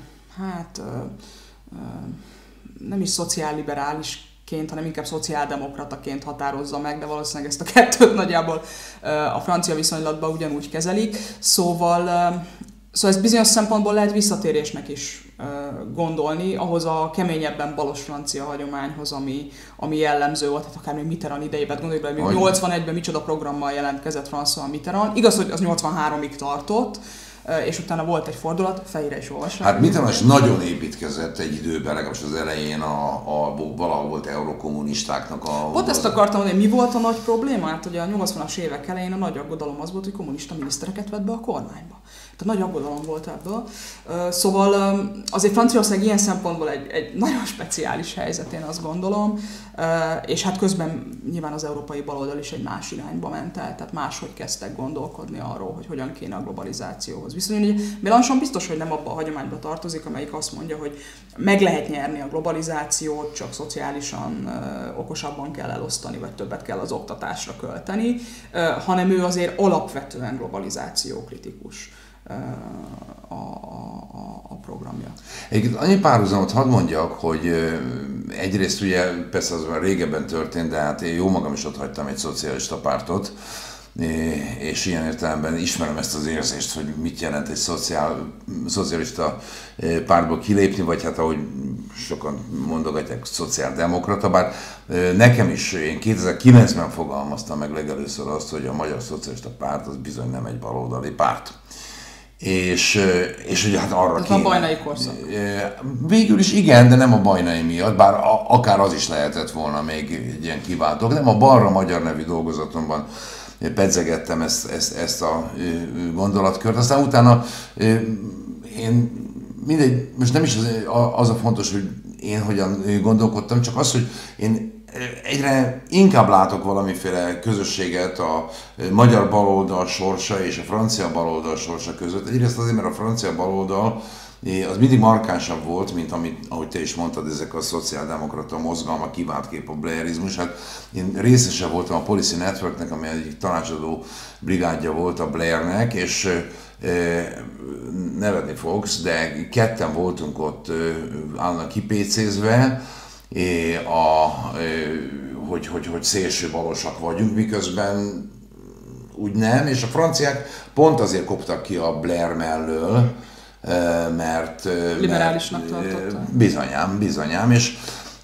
[SPEAKER 2] nem is szociálliberálisként, hanem inkább szociáldemokrataként határozza meg, de valószínűleg ezt a kettőt nagyjából a francia viszonylatban ugyanúgy kezelik. Szóval ezt bizonyos szempontból lehet visszatérésnek is gondolni, ahhoz a keményebben balos francia hagyományhoz, ami jellemző volt, hát akár még Mitterrand idejében, gondoljuk bele, hogy 81-ben micsoda programmal jelentkezett François Mitterrand. Igaz, hogy az 83-ig tartott, és utána volt egy fordulat, fejére is olvassák.
[SPEAKER 1] Hát Mitterrand is nagyon építkezett egy időben, legalábbis az elején valahol volt eurokommunistáknak a...
[SPEAKER 2] Pont ezt akartam mondani, mi volt a nagy probléma? Hát ugye a 80-as évek elején a nagy aggodalom az volt, hogy kommunista minisztereket vett be a kormányba. Tehát nagy aggodalom volt ebből. Szóval azért Franciaország ilyen szempontból egy nagyon speciális helyzet, én azt gondolom, és hát közben nyilván az európai baloldal is egy más irányba ment el, tehát máshogy kezdtek gondolkodni arról, hogy hogyan kéne a globalizációhoz viszonyulni. Mélenchon biztos, hogy nem abba a hagyományba tartozik, amelyik azt mondja, hogy meg lehet nyerni a globalizációt, csak szociálisan okosabban kell elosztani, vagy többet kell az oktatásra költeni, hanem ő azért alapvetően globalizációkritikus a programja.
[SPEAKER 1] Egyébként annyi párhuzamot hadd mondjak, hogy egyrészt ugye persze az már régebben történt, de hát én jó magam is ott hagytam egy szocialista pártot, és ilyen értelemben ismerem ezt az érzést, hogy mit jelent egy szocialista pártból kilépni, vagy hát ahogy sokan mondogatják, szociáldemokrata, bár nekem is, én 2009-ben fogalmaztam meg legelőször azt, hogy a Magyar Szocialista Párt az bizony nem egy baloldali párt. És ugye hát arra
[SPEAKER 2] kéne... a bajnai korszak.
[SPEAKER 1] Végül is igen, de nem a bajnai miatt, bár akár az is lehetett volna még egy ilyen kiváltó. Nem a Balra Magyar nevű dolgozatomban pedzegettem ezt a gondolatkört. Aztán utána én mindegy, most nem is az a fontos, hogy én hogyan gondolkodtam, csak az, hogy én egyre inkább látok valamiféle közösséget a magyar baloldal sorsa és a francia baloldal sorsa között. Egyrészt azért, mert a francia baloldal az mindig markánsabb volt, mint amit, ahogy te is mondtad, ezek a szociáldemokrata mozgalmak, kivált kép a blairizmus. Hát én részese voltam a Policy Networknek, ami egyik tanácsadó brigádja volt a Blairnek, és nevetni fogsz, de ketten voltunk ott állandóan kipécézve, hogy szélső balosak vagyunk, miközben úgy nem, és a franciák pont azért koptak ki a Blair mellől, mert...
[SPEAKER 2] Liberálisnak tartották.
[SPEAKER 1] Bizonyám, és...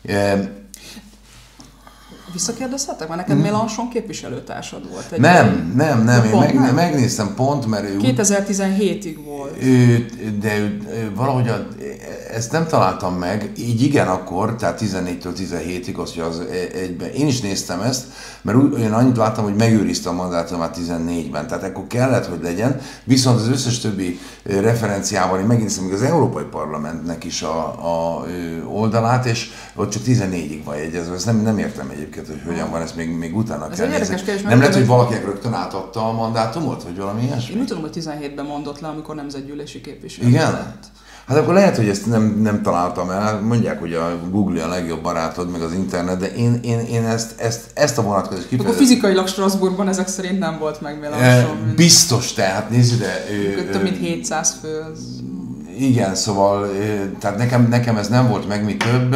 [SPEAKER 2] Visszakérdezhetek? Mert neked Mélenchon képviselőtársad volt.
[SPEAKER 1] Nem, én megnéztem pont, mert ő...
[SPEAKER 2] 2017-ig volt.
[SPEAKER 1] De valahogy ezt nem találtam meg, így igen akkor, tehát 14-től 17-ig, az egyben. Én is néztem ezt, mert én annyit láttam, hogy megőrizte a mandátumát 14-ben, tehát akkor kellett, hogy legyen, viszont az összes többi referenciával én megnéztem még az Európai Parlamentnek is a oldalát, és ott csak 14-ig van jegyezve, ezt nem értem egyébként, hogy hogyan van, ezt még utána kell nézni. Nem lehet, hogy valakinek rögtön átadta a mandátumot, vagy valami ilyesmi?
[SPEAKER 2] Én úgy tudom, hogy 17-ben mondott le, amikor nemzetgyűlési képviselő
[SPEAKER 1] lett. Hát akkor lehet, hogy ezt nem találtam el. Mondják, hogy a Google a legjobb barátod, meg az internet, de én ezt a vonatkozást kifejezem.
[SPEAKER 2] Akkor fizikailag Strasbourgban ezek szerint nem volt meg Mélenchon.
[SPEAKER 1] Biztos, tehát nézd ide.
[SPEAKER 2] Több mint 700 fő.
[SPEAKER 1] Igen, szóval tehát nekem ez nem volt meg, mi több.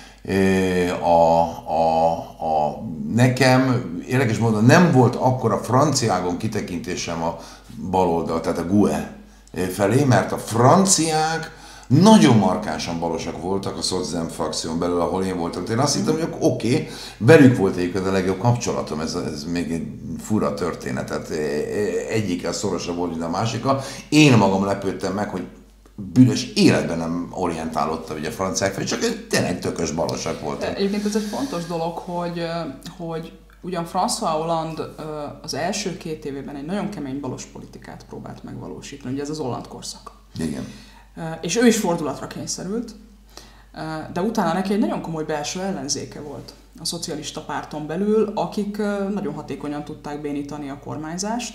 [SPEAKER 1] Nekem érdekes módon nem volt akkora franciágon kitekintésem a baloldal, tehát a GUE felé, mert a franciák nagyon markánsan balosak voltak a Szocdem frakción belül, ahol én voltam. Én azt hittem, hogy oké, velük volt egyébként a legjobb kapcsolatom, ez még egy fura történet, tehát egyikkel szorosabb volt, mint a másikkal. Én magam lepődtem meg, hogy bűnös életben nem orientálódta ugye a franciák felé, csak tényleg tökös balosak voltak.
[SPEAKER 2] Egyébként ez egy fontos dolog, hogy ugyan François Hollande az első 2 évében egy nagyon kemény balos politikát próbált megvalósítani, ugye ez az Hollande korszak.
[SPEAKER 1] Igen.
[SPEAKER 2] És ő is fordulatra kényszerült, de utána neki egy nagyon komoly belső ellenzéke volt a szocialista párton belül, akik nagyon hatékonyan tudták bénítani a kormányzást,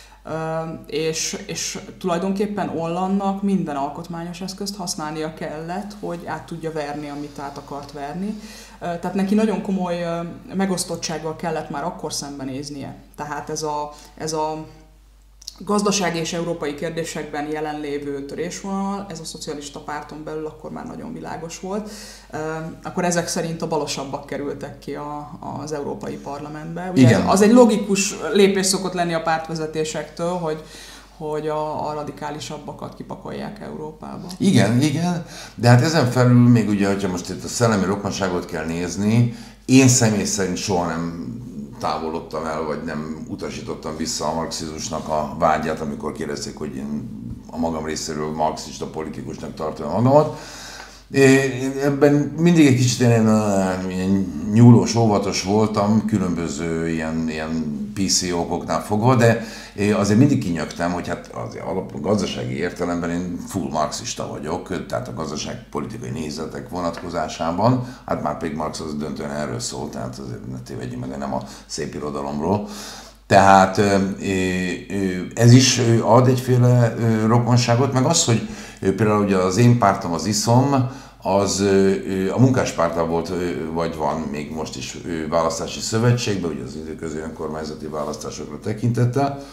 [SPEAKER 2] és tulajdonképpen Hollandenak minden alkotmányos eszközt használnia kellett, hogy át tudja verni, amit át akart verni. Tehát neki nagyon komoly megosztottsággal kellett már akkor szembenéznie. Tehát ez a gazdasági és európai kérdésekben jelenlévő törésvonal, ez a szocialista párton belül akkor már nagyon világos volt. Akkor ezek szerint a balosabbak kerültek ki az Európai Parlamentbe. Ugye az egy logikus lépés szokott lenni a pártvezetésektől, hogy a radikálisabbakat kipakolják Európába.
[SPEAKER 1] Igen, de hát ezen felül még ugye, hogyha most itt a szellemi rokonságot kell nézni, én személy szerint soha nem távolodtam el, vagy nem utasítottam vissza a marxizmusnak a vágyát, amikor kérdezték, hogy én a magam részéről marxista politikusnak tartom magamat. Ebben mindig egy kicsit ilyen nyúlós, óvatos voltam, különböző ilyen PC okoknál fogva, de azért mindig kinyögtem, hogy hát a gazdasági értelemben én full marxista vagyok, tehát a gazdaságpolitikai nézetek vonatkozásában, hát már pedig Marx az döntően erről szól, tehát azért ne tévedjünk meg, nem a szép irodalomról. Tehát ez is ad egyféle rokonságot, meg az, hogy például ugye az én pártom, az ISZOM, az a munkáspárttal volt, vagy van még most is választási szövetségben, ugye az időközi önkormányzati választásokra tekintettel.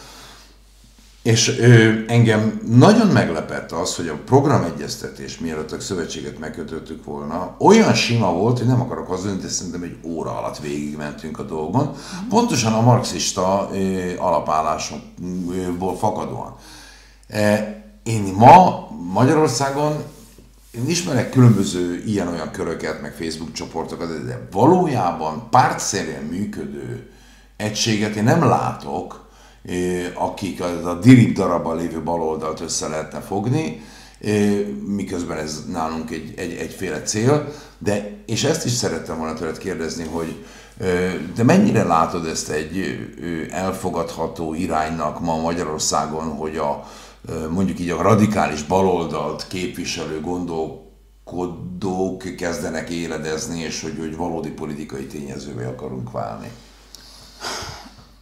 [SPEAKER 1] És engem nagyon meglepett az, hogy a programegyeztetés, mielőtt a szövetséget megkötöttük volna, olyan sima volt, hogy nem akarok az de szerintem egy óra alatt végigmentünk a dolgon, pontosan a marxista alapállásokból fakadóan. Én ma Magyarországon én ismerek különböző ilyen-olyan köröket, meg Facebook csoportokat, de valójában pártszerűen működő egységet én nem látok, akik a dirib darabban lévő baloldalt össze lehetne fogni, miközben ez nálunk egyféle cél, és ezt is szerettem volna tőled kérdezni, hogy de mennyire látod ezt egy elfogadható iránynak ma Magyarországon, hogy mondjuk így a radikális baloldalt képviselő gondolkodók kezdenek éledezni, és hogy valódi politikai tényezővé akarunk válni?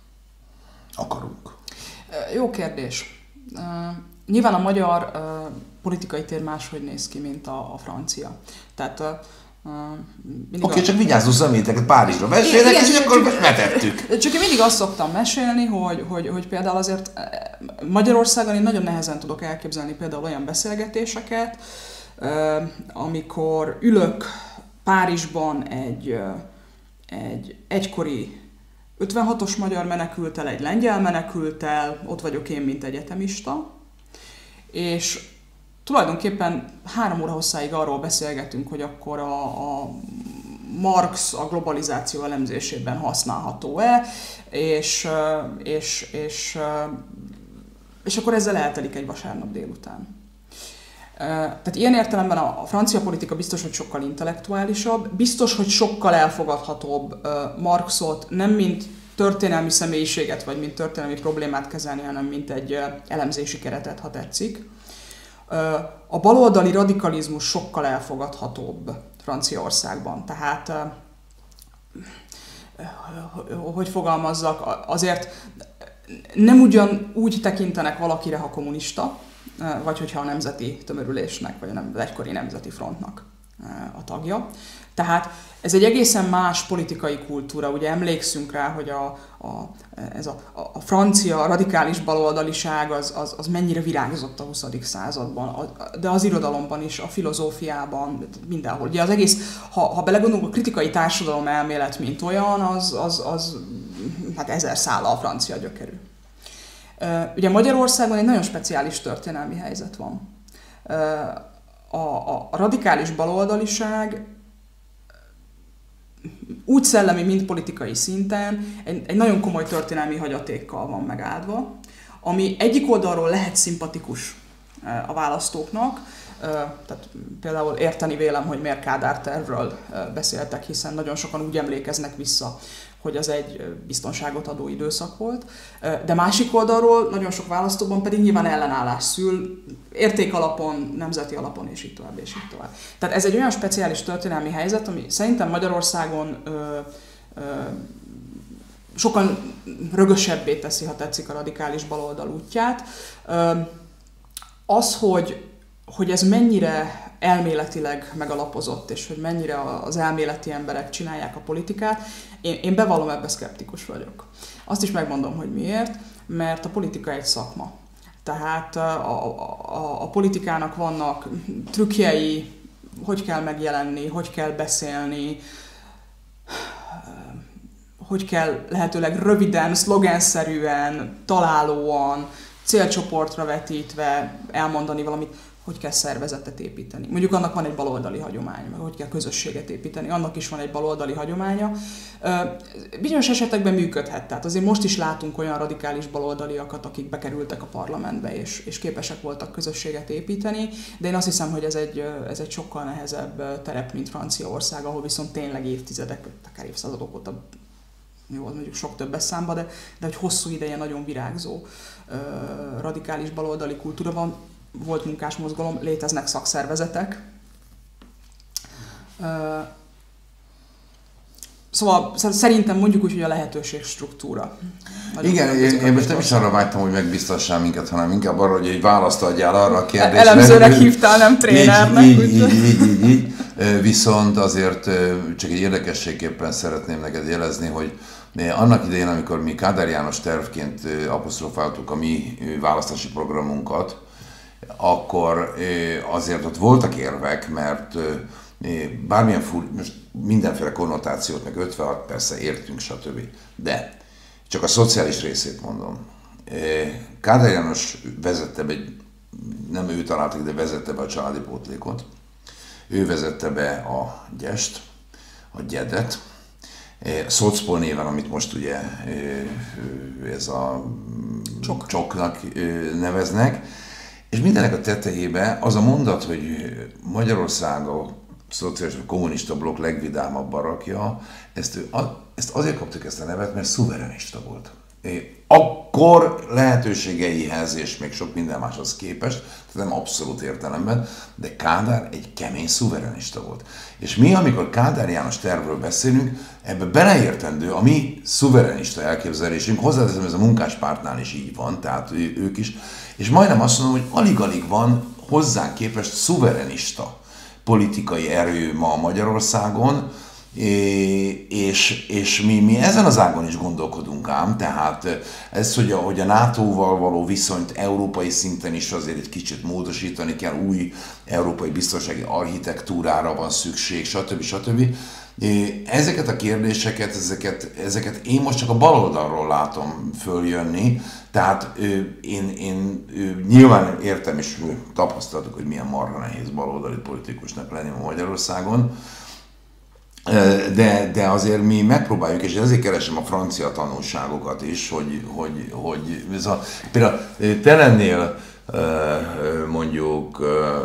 [SPEAKER 1] Akarunk.
[SPEAKER 2] Jó kérdés. Nyilván a magyar politikai tér máshogy néz ki, mint a francia. Tehát
[SPEAKER 1] Oké, csak vigyázzunk személyeket, Párizsra mesélnek, és akkor most vetettük.
[SPEAKER 2] Csak én mindig azt szoktam mesélni, hogy például azért Magyarországon én nagyon nehezen tudok elképzelni például olyan beszélgetéseket, amikor ülök Párizsban egy egykori 56-os magyar menekülttel, egy lengyel menekülttel, ott vagyok én, mint egyetemista, és tulajdonképpen 3 óra hosszáig arról beszélgetünk, hogy akkor a Marx a globalizáció elemzésében használható-e, és akkor ezzel eltelik egy vasárnap délután. Tehát ilyen értelemben a francia politika biztos, hogy sokkal intellektuálisabb, biztos, hogy sokkal elfogadhatóbb Marxot nem mint történelmi személyiséget, vagy mint történelmi problémát kezelni, hanem mint egy elemzési keretet, ha tetszik. A baloldali radikalizmus sokkal elfogadhatóbb Franciaországban. Tehát, hogy fogalmazzak, azért nem ugyanúgy tekintenek valakire, ha kommunista, vagy hogyha a Nemzeti Tömörülésnek, vagy az egykori Nemzeti Frontnak a tagja. Tehát ez egy egészen más politikai kultúra. Ugye emlékszünk rá, hogy a francia radikális baloldaliság az mennyire virágzott a 20. században, de az irodalomban is, a filozófiában, mindenhol. Ugye az egész, ha belegondolunk, a kritikai társadalom elmélet, mint olyan, az hát 1000 szállal francia gyökerű. Ugye Magyarországon egy nagyon speciális történelmi helyzet van. A radikális baloldaliság úgy szellemi, mint politikai szinten egy nagyon komoly történelmi hagyatékkal van megáldva, ami egyik oldalról lehet szimpatikus a választóknak, tehát például érteni vélem, hogy miért Kádár tervről beszéltek, hiszen nagyon sokan úgy emlékeznek vissza, hogy az egy biztonságot adó időszak volt, de másik oldalról nagyon sok választóban pedig nyilván ellenállás szül, értékalapon, nemzeti alapon, és így tovább, és így tovább. Tehát ez egy olyan speciális történelmi helyzet, ami szerintem Magyarországon sokkal rögösebbé teszi, ha tetszik, a radikális baloldal útját. Az, hogy ez mennyire elméletileg megalapozott, és hogy mennyire az elméleti emberek csinálják a politikát, én bevallom, ebbe szkeptikus vagyok. Azt is megmondom, hogy miért, mert a politika egy szakma. Tehát a politikának vannak trükkjei, hogy kell megjelenni, hogy kell beszélni, hogy kell lehetőleg röviden, szlogenszerűen, találóan, célcsoportra vetítve elmondani valamit, hogy kell szervezetet építeni. Mondjuk annak van egy baloldali hagyománya, meg hogy kell közösséget építeni, annak is van egy baloldali hagyománya. Bizonyos esetekben működhet, tehát azért most is látunk olyan radikális baloldaliakat, akik bekerültek a parlamentbe, és képesek voltak közösséget építeni, de én azt hiszem, hogy ez egy sokkal nehezebb terep, mint Franciaország, ahol viszont tényleg évtizedek, akár évszázadok óta, jó, az mondjuk sok többes számba, de hogy hosszú ideje nagyon virágzó radikális baloldali kultúra van, volt munkásmozgalom, léteznek szakszervezetek. Szóval szerintem mondjuk úgy, hogy a lehetőség struktúra.
[SPEAKER 1] Igen, én most nem is arra vágytam, hogy megbiztassál minket, hanem inkább arra, hogy egy választ adjál arra a kérdésre.
[SPEAKER 2] Elemzőnek hívtál, nem trénernek.
[SPEAKER 1] Így. Viszont azért csak egy érdekességképpen szeretném neked jelezni, hogy annak idején, amikor mi Kádár János tervként apostrofáltuk a mi választási programunkat, akkor azért ott voltak érvek, mert bármilyen most mindenféle konnotációt, meg 56 persze értünk, stb. De csak a szociális részét mondom. Kádár János vezette be, nem ő találta, de vezette be a családi pótlékot. Ő vezette be a gyest, a gyedet, Szocpol néven, amit most ugye ez a csoknak neveznek, és mindenek a tetejébe az a mondat, hogy Magyarország a szociális kommunista blokk legvidámabb barakja, ezt azért kaptuk ezt a nevet, mert szuverenista volt. Akkor lehetőségeihez és még sok minden máshoz képest, tehát nem abszolút értelemben, de Kádár egy kemény szuverenista volt. És mi, amikor Kádár János tervről beszélünk, ebbe beleértendő a mi szuverenista elképzelésünk, hozzáteszem, ez a munkáspártnál is így van, tehát ők is, és majdnem azt mondom, hogy alig-alig van hozzánk képest szuverenista politikai erő ma Magyarországon, és mi ezen az ágon is gondolkodunk ám, tehát ez, hogy a NATO-val való viszonyt európai szinten is azért egy kicsit módosítani kell, új európai biztonsági architektúrára van szükség, stb. Ezeket a kérdéseket, ezeket én most csak a baloldalról látom följönni, tehát én nyilván értem és tapasztaltuk, hogy milyen marha nehéz baloldali politikusnak lenni ma Magyarországon, de azért mi megpróbáljuk, és ezért keresem a francia tanulságokat is, hogy például te lennél mondjuk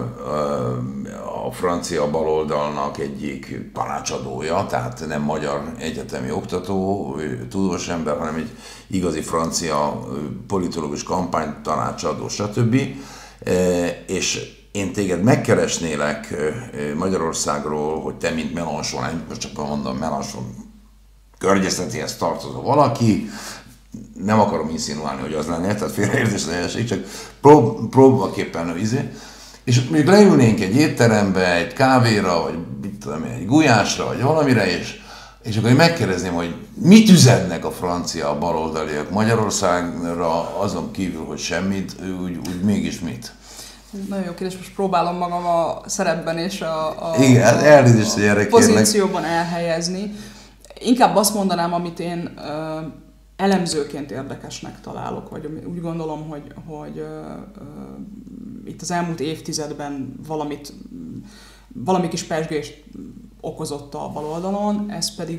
[SPEAKER 1] a francia baloldalnak egyik tanácsadója, tehát nem magyar egyetemi oktató, tudós ember, hanem egy igazi francia politológus, kampánytanácsadó, stb. És én téged megkeresnélek Magyarországról, hogy te, mint Mélenchon, most csak mondom, Mélenchon környezetihez tartozó valaki, nem akarom insinuálni, hogy az lenne, tehát félreértés lehetőség, csak próbaképpen és mondjuk leülnénk egy étterembe, egy kávéra, vagy mit tudom én, egy gulyásra, vagy valamire, és akkor én megkérdezném, hogy mit üzennek a francia baloldaliak Magyarországra, azon kívül, hogy semmit, úgy mégis mit?
[SPEAKER 2] Nagyon jó kérdés, most próbálom magam a szerepben és a pozícióban elhelyezni. Inkább azt mondanám, amit én elemzőként érdekesnek találok, vagy úgy gondolom, hogy itt az elmúlt évtizedben valami kis pezsgést okozott a baloldalon, ez pedig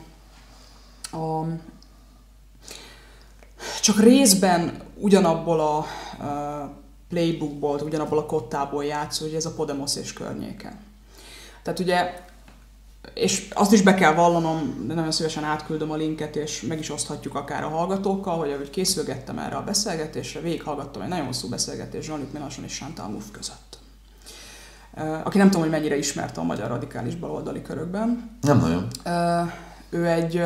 [SPEAKER 2] csak részben ugyanabból a playbookból, ugyanabból a kottából játszó, hogy ez a Podemos és környéke. Tehát ugye, és azt is be kell vallanom, de nagyon szívesen átküldöm a linket, és meg is oszthatjuk akár a hallgatókkal, hogy ahogy készülgettem erre a beszélgetésre, végighallgattam egy nagyon hosszú beszélgetést Jean-Luc Mélenchon és Chantal Mouffe között. Aki nem tudom, hogy mennyire ismerte a magyar radikális baloldali körökben.
[SPEAKER 1] Nem nagyon.
[SPEAKER 2] Ő egy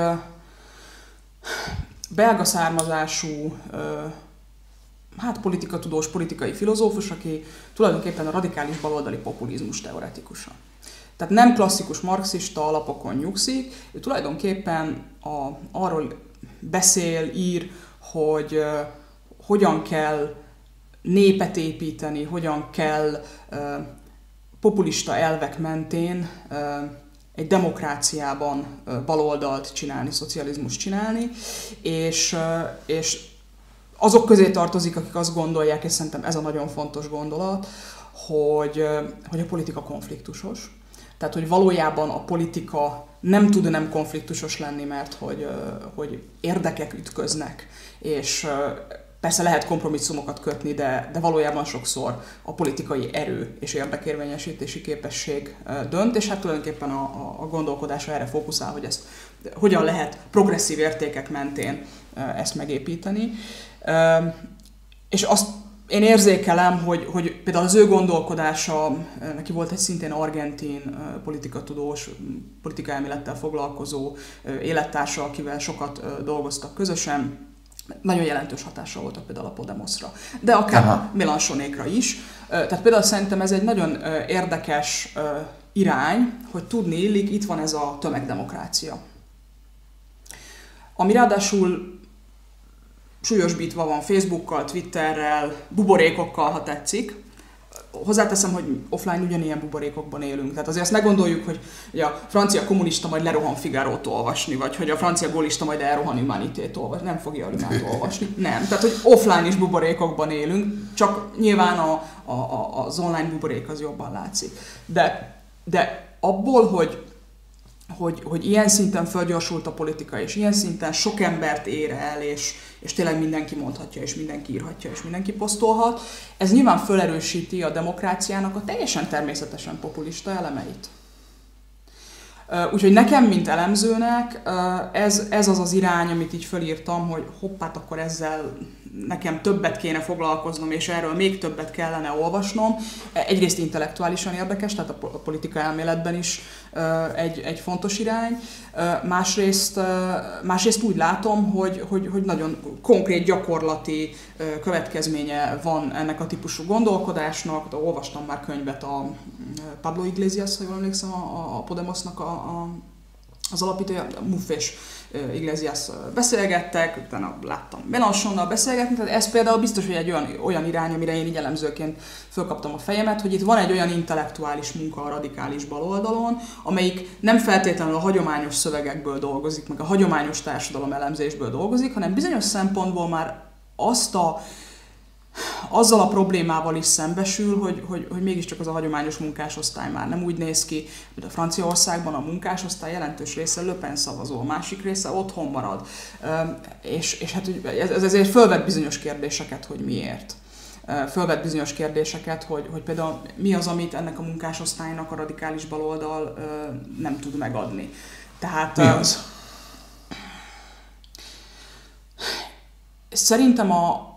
[SPEAKER 2] belga származású, politikatudós, politikai filozófus, aki tulajdonképpen a radikális baloldali populizmus teoretikusa. Tehát nem klasszikus marxista alapokon nyugszik, ő tulajdonképpen arról beszél, ír, hogy hogyan kell népet építeni, hogyan kell populista elvek mentén egy demokráciában baloldalt csinálni, szocializmust csinálni, és azok közé tartozik, akik azt gondolják, és szerintem ez a nagyon fontos gondolat, hogy a politika konfliktusos. Tehát, hogy valójában a politika nem tud nem konfliktusos lenni, mert hogy érdekek ütköznek, és persze lehet kompromisszumokat kötni, de valójában sokszor a politikai erő és érdekérvényesítési képesség dönt, és hát tulajdonképpen a gondolkodásra erre fókuszál, hogy ezt hogyan lehet progresszív értékek mentén ezt megépíteni. És azt én érzékelem, hogy például az ő gondolkodása, neki volt egy szintén argentin politikatudós, politikaelmélettel foglalkozó élettársa, akivel sokat dolgoztak közösen, nagyon jelentős hatással voltak például a Podemosra, de akár Mélenchonékra is. Tehát például szerintem ez egy nagyon érdekes irány, hogy tudni illik, itt van ez a tömegdemokrácia. Ami ráadásul súlyosbítva van Facebookkal, Twitterrel, buborékokkal, ha tetszik. Hozzáteszem, hogy offline ugyanilyen buborékokban élünk. Tehát azért azt ne gondoljuk, hogy a francia kommunista majd lerohan Figarót olvasni, vagy hogy a francia gólista majd elrohan Humanitét olvasni. Nem fogja Humanitét olvasni. Nem. Tehát, hogy offline is buborékokban élünk, csak nyilván az online buborék az jobban látszik. De abból, hogy ilyen szinten felgyorsult a politika, és ilyen szinten sok embert ér el, és tényleg mindenki mondhatja, és mindenki írhatja, és mindenki posztolhat, ez nyilván felerősíti a demokráciának a teljesen természetesen populista elemeit. Úgyhogy nekem, mint elemzőnek, ez az az irány, amit így felírtam, hogy hoppát, akkor ezzel nekem többet kéne foglalkoznom, és erről még többet kellene olvasnom. Egyrészt intellektuálisan érdekes, tehát a politika elméletben is egy fontos irány. Másrészt úgy látom, hogy nagyon konkrét gyakorlati következménye van ennek a típusú gondolkodásnak. De olvastam már könyvet a Pablo Iglesias, ha jól emlékszem, a Podemosnak az alapítója, Muff és Iglesias beszélgettek, utána láttam Mélenchonnal beszélgetni, tehát ez például biztos, hogy egy olyan irány, amire én így elemzőként fölkaptam a fejemet, hogy itt van egy olyan intellektuális munka a radikális baloldalon, amelyik nem feltétlenül a hagyományos szövegekből dolgozik, meg a hagyományos társadalom elemzésből dolgozik, hanem bizonyos szempontból már azzal a problémával is szembesül, hogy mégiscsak az a hagyományos munkásosztály már nem úgy néz ki, mint a Franciaországban a munkásosztály jelentős része Le Pen szavazó, a másik része otthon marad. És hát ez ezért fölvet bizonyos kérdéseket, hogy miért. Fölvet bizonyos kérdéseket, hogy például mi az, amit ennek a munkásosztálynak a radikális baloldal nem tud megadni. Tehát,
[SPEAKER 1] mi az?
[SPEAKER 2] Szerintem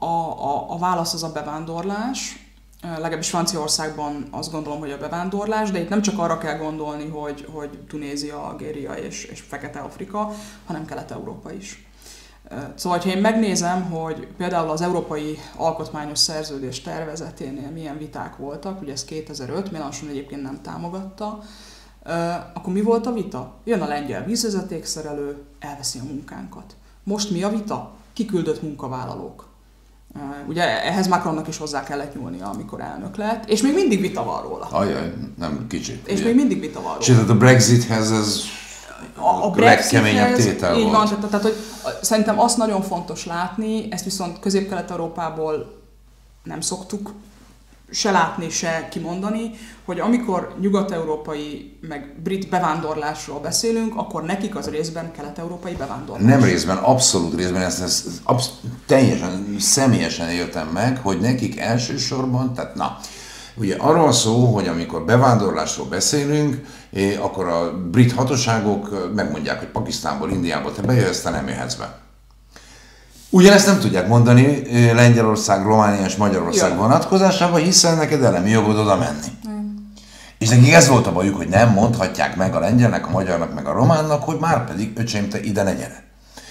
[SPEAKER 2] a válasz az a bevándorlás, legalábbis Franciaországban azt gondolom, hogy a bevándorlás, de itt nem csak arra kell gondolni, hogy Tunézia, Algéria és Fekete-Afrika, hanem Kelet-Európa is. Szóval, ha én megnézem, hogy például az Európai Alkotmányos Szerződés tervezeténél milyen viták voltak, ugye ez 2005, Mélenchon egyébként nem támogatta, akkor mi volt a vita? Jön a lengyel vízvezetékszerelő, elveszi a munkánkat. Most mi a vita? Kiküldött munkavállalók. Ugye ehhez Macronnak is hozzá kellett nyúlnia, amikor elnök lett, és még mindig vita van róla.
[SPEAKER 1] Ajaj, nem kicsit.
[SPEAKER 2] És ugye. Még mindig vita van róla.
[SPEAKER 1] És a Brexithez ez a legkeményebb tétel volt.
[SPEAKER 2] Így van, tehát hogy szerintem azt nagyon fontos látni, ezt viszont Közép-Kelet-Európából nem szoktuk se látni, se kimondani, hogy amikor nyugat-európai, meg brit bevándorlásról beszélünk, akkor nekik az részben kelet-európai bevándorlás.
[SPEAKER 1] Nem részben, abszolút részben, ezt teljesen személyesen éltem meg, hogy nekik elsősorban, tehát ugye arról szó, hogy amikor bevándorlásról beszélünk, akkor a brit hatóságok megmondják, hogy Pakisztánból, Indiából te bejössz, te nem jöhetsz be. Ugyanezt nem tudják mondani Lengyelország, Románia és Magyarország vonatkozásában, hiszen neked elemi jogod oda menni. És nekik ez volt a bajuk, hogy nem mondhatják meg a lengyelnek, a magyarnak, meg a románnak, hogy már pedig öcsém, te ide ne gyere.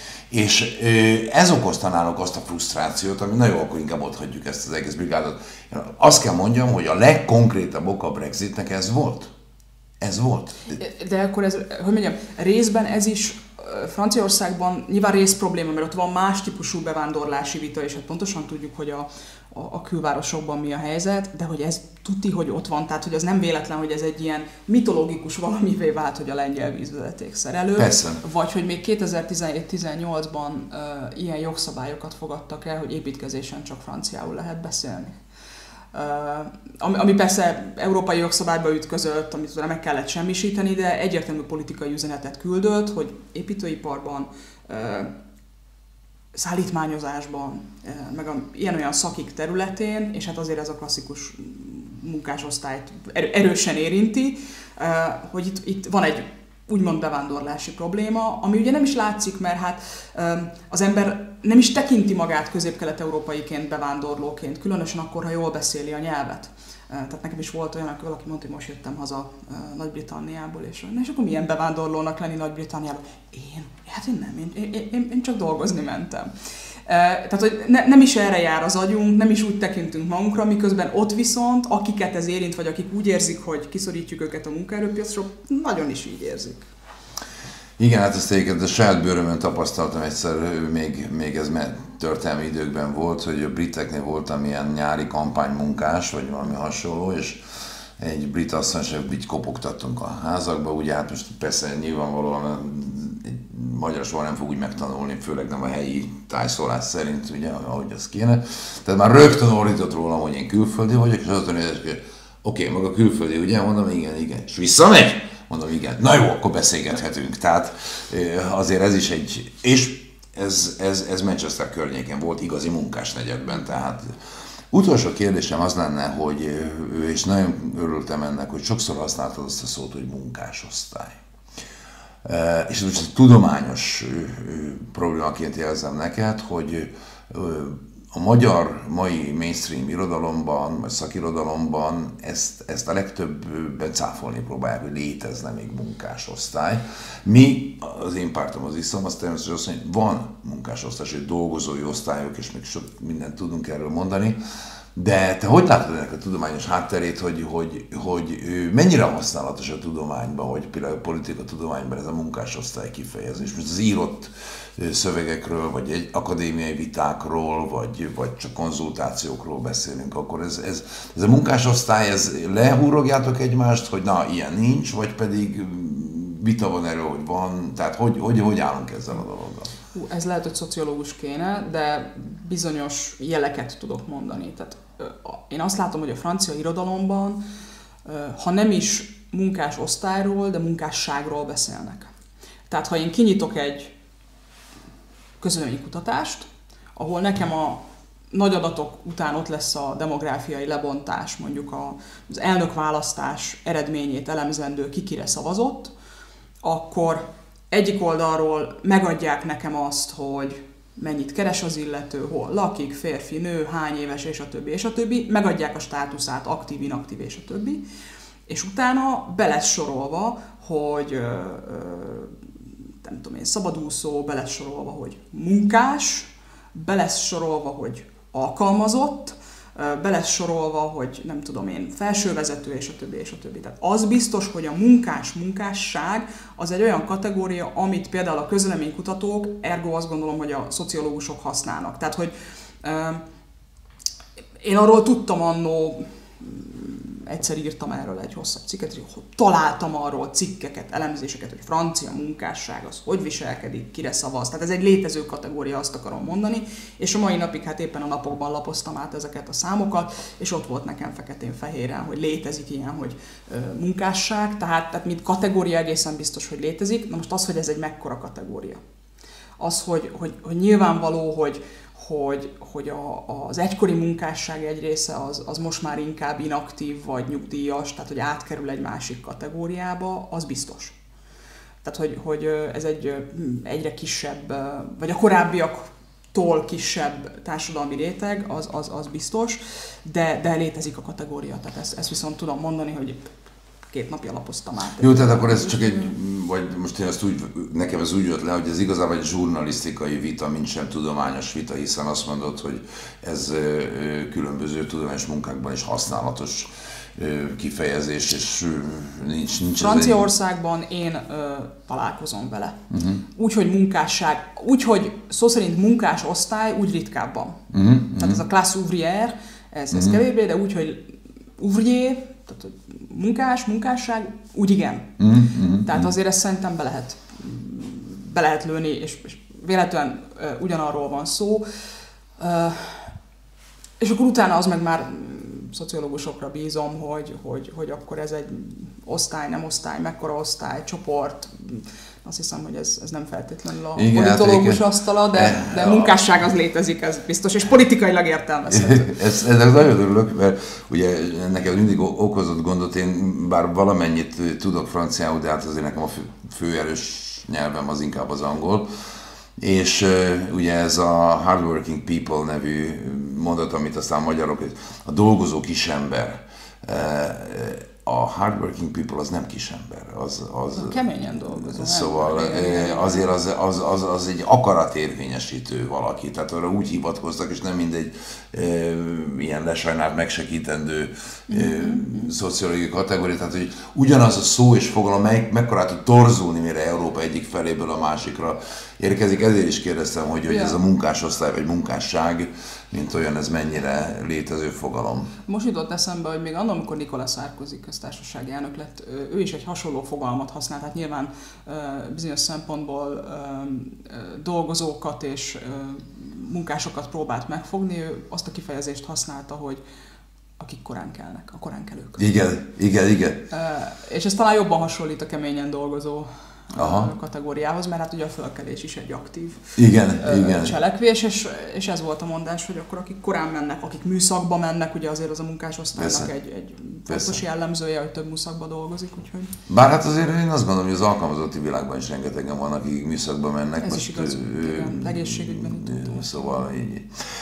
[SPEAKER 1] És ez okozta náluk azt a frusztrációt, ami na jó, akkor inkább otthagyjuk ezt az egész brigádot. Azt kell mondjam, hogy a legkonkrétabb oka a Brexitnek ez volt. Ez volt.
[SPEAKER 2] De akkor ez, hogy mondjam, részben ez is Franciaországban nyilván rész probléma, mert ott van más típusú bevándorlási vita, és hát pontosan tudjuk, hogy a külvárosokban mi a helyzet, de hogy ez tuti, hogy ott van, tehát hogy az nem véletlen, hogy ez egy ilyen mitológikus valamivé vált, hogy a lengyel vízvezetékszerelő.
[SPEAKER 1] Persze.
[SPEAKER 2] Vagy hogy még 2017-18-ban ilyen jogszabályokat fogadtak el, hogy építkezésen csak franciául lehet beszélni. Ami persze európai jogszabályba ütközött, amit meg kellett semmisíteni, de egyértelmű politikai üzenetet küldött, hogy építőiparban, szállítmányozásban, meg ilyen-olyan szakik területén, és hát azért ez a klasszikus munkásosztályt erősen érinti, hogy itt van egy úgymond bevándorlási probléma, ami ugye nem is látszik, mert hát az ember nem is tekinti magát közép-kelet-európaiként, bevándorlóként, különösen akkor, ha jól beszéli a nyelvet. Tehát nekem is volt olyan, aki mondta, hogy most jöttem haza Nagy-Britanniából, és akkor milyen bevándorlónak lenni Nagy-Britanniából? Én csak dolgozni mentem. Tehát, hogy nem is erre jár az agyunk, nem is úgy tekintünk magunkra, miközben ott viszont, akiket ez érint, vagy akik úgy érzik, hogy kiszorítjuk őket a munkaerőpiacról, nagyon is így érzik.
[SPEAKER 1] Igen, hát ezt egyébként a saját bőrömön tapasztaltam egyszer, még ez történelmi időkben volt, hogy a briteknél voltam ilyen nyári kampánymunkás, vagy valami hasonló, és egy brit asszonyság így kopogtattunk a házakba, ugye hát most persze nyilvánvalóan egy magyar soha nem fog úgy megtanulni, főleg nem a helyi tájszólás szerint, ugye, ahogy az kéne. Tehát már rögtön ordított rólam, hogy én külföldi vagyok, és azt mondja, hogy oké, maga külföldi, ugye? Mondom, igen. És visszamegy? Mondom, igen. Na jó, akkor beszélgethetünk. Tehát azért ez is egy... És ez Manchester környéken volt, igazi munkásnegyedben, tehát... Utolsó kérdésem az lenne, hogy, és nagyon örültem ennek, hogy sokszor használtad azt a szót, hogy munkásosztály. És most egy tudományos problémaként jelzem neked, hogy a magyar mai mainstream irodalomban, vagy szakirodalomban ezt a legtöbben cáfolni próbálják, hogy létezne még munkásosztály. Mi, az én pártom az iszom, azt természetesen azt mondja, hogy van munkásosztály, hogy dolgozói osztályok, és még sok mindent tudunk erről mondani, de te hogy látod ennek a tudományos hátterét, hogy mennyire használatos a tudományban, vagy például a politikatudományban ez a munkásosztály kifejezés? Most az írott szövegekről, vagy egy akadémiai vitákról, vagy csak konzultációkról beszélünk, akkor ez a munkásosztály, lehúrogjátok egymást, hogy na, ilyen nincs, vagy pedig vita van erről, hogy van, tehát hogy állunk ezzel a dologgal?
[SPEAKER 2] Ez lehet, hogy szociológus kéne, de bizonyos jeleket tudok mondani. Tehát én azt látom, hogy a francia irodalomban, ha nem is munkás osztályról, de munkásságról beszélnek. Tehát ha én kinyitok egy közvéleménykutatást, ahol nekem a nagy adatok után ott lesz a demográfiai lebontás, mondjuk az elnökválasztás eredményét elemzendő, kire szavazott, akkor egyik oldalról megadják nekem azt, hogy mennyit keres az illető, hol lakik, férfi, nő, hány éves, és a többi, és a többi. Megadják a státuszát, aktív, inaktív, és a többi. És utána be lesz sorolva, hogy nem tudom én, szabadúszó, be lesz sorolva, hogy munkás, be lesz sorolva, hogy alkalmazott, be lesz sorolva, hogy nem tudom én, felsővezető, és a többi, és a többi. Tehát az biztos, hogy a munkásság az egy olyan kategória, amit például a közvéleménykutatók, ergo azt gondolom, hogy a szociológusok használnak. Tehát, hogy én arról tudtam annó, egyszer írtam erről egy hosszabb cikket, hogy találtam arról cikkeket, elemzéseket, hogy francia munkásság az hogy viselkedik, kire szavaz. Tehát ez egy létező kategória, azt akarom mondani, és a mai napig hát éppen a napokban lapoztam át ezeket a számokat, és ott volt nekem feketén-fehéren, hogy létezik ilyen, hogy munkásság, tehát mint kategória egészen biztos, hogy létezik. Na most az, hogy ez egy mekkora kategória. Az, hogy nyilvánvaló, hogy az egykori munkásság egy része az most már inkább inaktív vagy nyugdíjas, tehát hogy átkerül egy másik kategóriába, az biztos. Tehát, hogy ez egy egyre kisebb, vagy a korábbiaktól kisebb társadalmi réteg, az biztos, de létezik a kategória. Tehát ezt viszont tudom mondani, hogy 2 napja lapoztam át.
[SPEAKER 1] Jó, tehát akkor ez csak vagy most én nekem ez úgy jött le, hogy ez igazából egy zsurnalisztikai vita, mint sem tudományos vita, hiszen azt mondod, hogy ez különböző tudományos munkákban is használatos kifejezés, és nincs
[SPEAKER 2] Franciaországban én találkozom vele. Úgyhogy munkásság, úgyhogy szó szerint munkás osztály úgy ritkábban. Tehát ez a classe ouvrière, ez kevésbé, de úgyhogy ouvrier, tehát munkásság, úgy igen. Tehát azért ezt szerintem be lehet lőni, és véletlenül ugyanarról van szó. És akkor utána az meg már szociológusokra bízom, hogy akkor ez egy osztály, nem osztály, mekkora osztály, csoport. Azt hiszem, hogy ez nem feltétlenül a politológus asztala, de munkásság az létezik, ez biztos, és politikailag értelmezhető.
[SPEAKER 1] Ennek nagyon örülök, mert ugye nekem mindig okozott gondot, én bár valamennyit tudok franciául, de hát azért nekem a fő erős nyelvem az inkább az angol. És ugye ez a hardworking people nevű mondat, amit aztán magyarok, a dolgozó kisember. A hardworking people az nem kisember, az
[SPEAKER 2] keményen dolgozó.
[SPEAKER 1] Szóval azért az egy akaratérvényesítő valaki, tehát arra úgy hivatkoztak, és nem mindegy ilyen lesajnált, megsegítendő szociológiai kategória, tehát hogy ugyanaz a szó és fogalom, mekkora tud torzulni, mire Európa egyik feléből a másikra érkezik, ezért is kérdeztem, hogy ez a munkásosztály vagy munkásság, mint olyan, ez mennyire létező fogalom.
[SPEAKER 2] Most jutott eszembe, hogy még annak, amikor Nicolas Sarkozy köztársasági elnök lett, ő is egy hasonló fogalmat használt, hát nyilván bizonyos szempontból dolgozókat és munkásokat próbált megfogni, ő azt a kifejezést használta, hogy akik korán kelnek, a korán kelők.
[SPEAKER 1] Igen.
[SPEAKER 2] És ez talán jobban hasonlít a keményen dolgozó kategóriához, mert hát ugye a fölkelés is egy aktív cselekvés, és ez volt a mondás, hogy akkor akik korán mennek, akik műszakba mennek, ugye azért az a munkásosztálynak egy fontos jellemzője, hogy több műszakba dolgozik, úgyhogy...
[SPEAKER 1] Bár hát azért én azt gondolom, hogy az alkalmazotti világban is rengetegen van, akik műszakba mennek.
[SPEAKER 2] Ez is igaz, igen, egészségügyben itt.
[SPEAKER 1] Szóval így.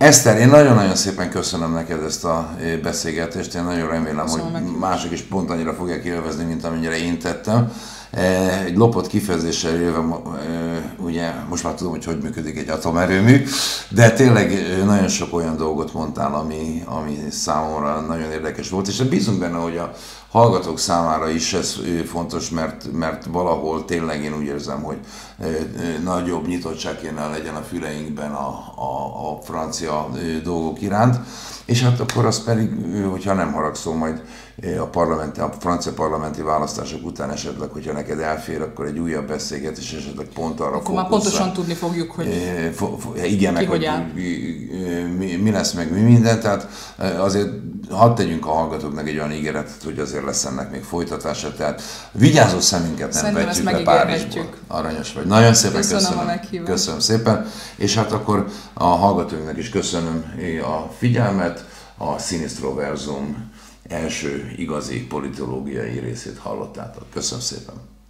[SPEAKER 1] Eszter, én nagyon-nagyon szépen köszönöm neked ezt a beszélgetést, én nagyon remélem,
[SPEAKER 2] Köszönöm
[SPEAKER 1] hogy
[SPEAKER 2] meg.
[SPEAKER 1] mások is pont annyira fogják élvezni, mint amennyire én tettem. Egy lopott kifejezéssel élve, ugye most már tudom, hogy működik egy atomerőmű, de tényleg nagyon sok olyan dolgot mondtál, ami számomra nagyon érdekes volt, és bízunk benne, hogy a hallgatók számára is ez fontos, mert valahol tényleg én úgy érzem, hogy nagyobb nyitottság kéne legyen a füleinkben a francia dolgok iránt, és hát akkor az pedig, hogyha nem haragszol, majd a francia parlamenti választások után esetleg, hogyha neked elfér, akkor egy újabb beszélgetés, esetleg pont arra
[SPEAKER 2] akkor már pontosan tudni fogjuk, hogy
[SPEAKER 1] igen, meg hogy mi lesz, meg mi minden, tehát azért hadd tegyünk a hallgatóknak egy olyan ígéretet, hogy azért lesz ennek még folytatása, tehát vigyázó szemünket nem vetjük le Párizsból. Aranyos vagy. Nagyon szépen köszönöm. Köszönöm szépen, és hát akkor a hallgatóinknak is köszönöm a figyelmet, a Sinistroverzum első igazi politológiai részét hallottátok. Köszönöm szépen!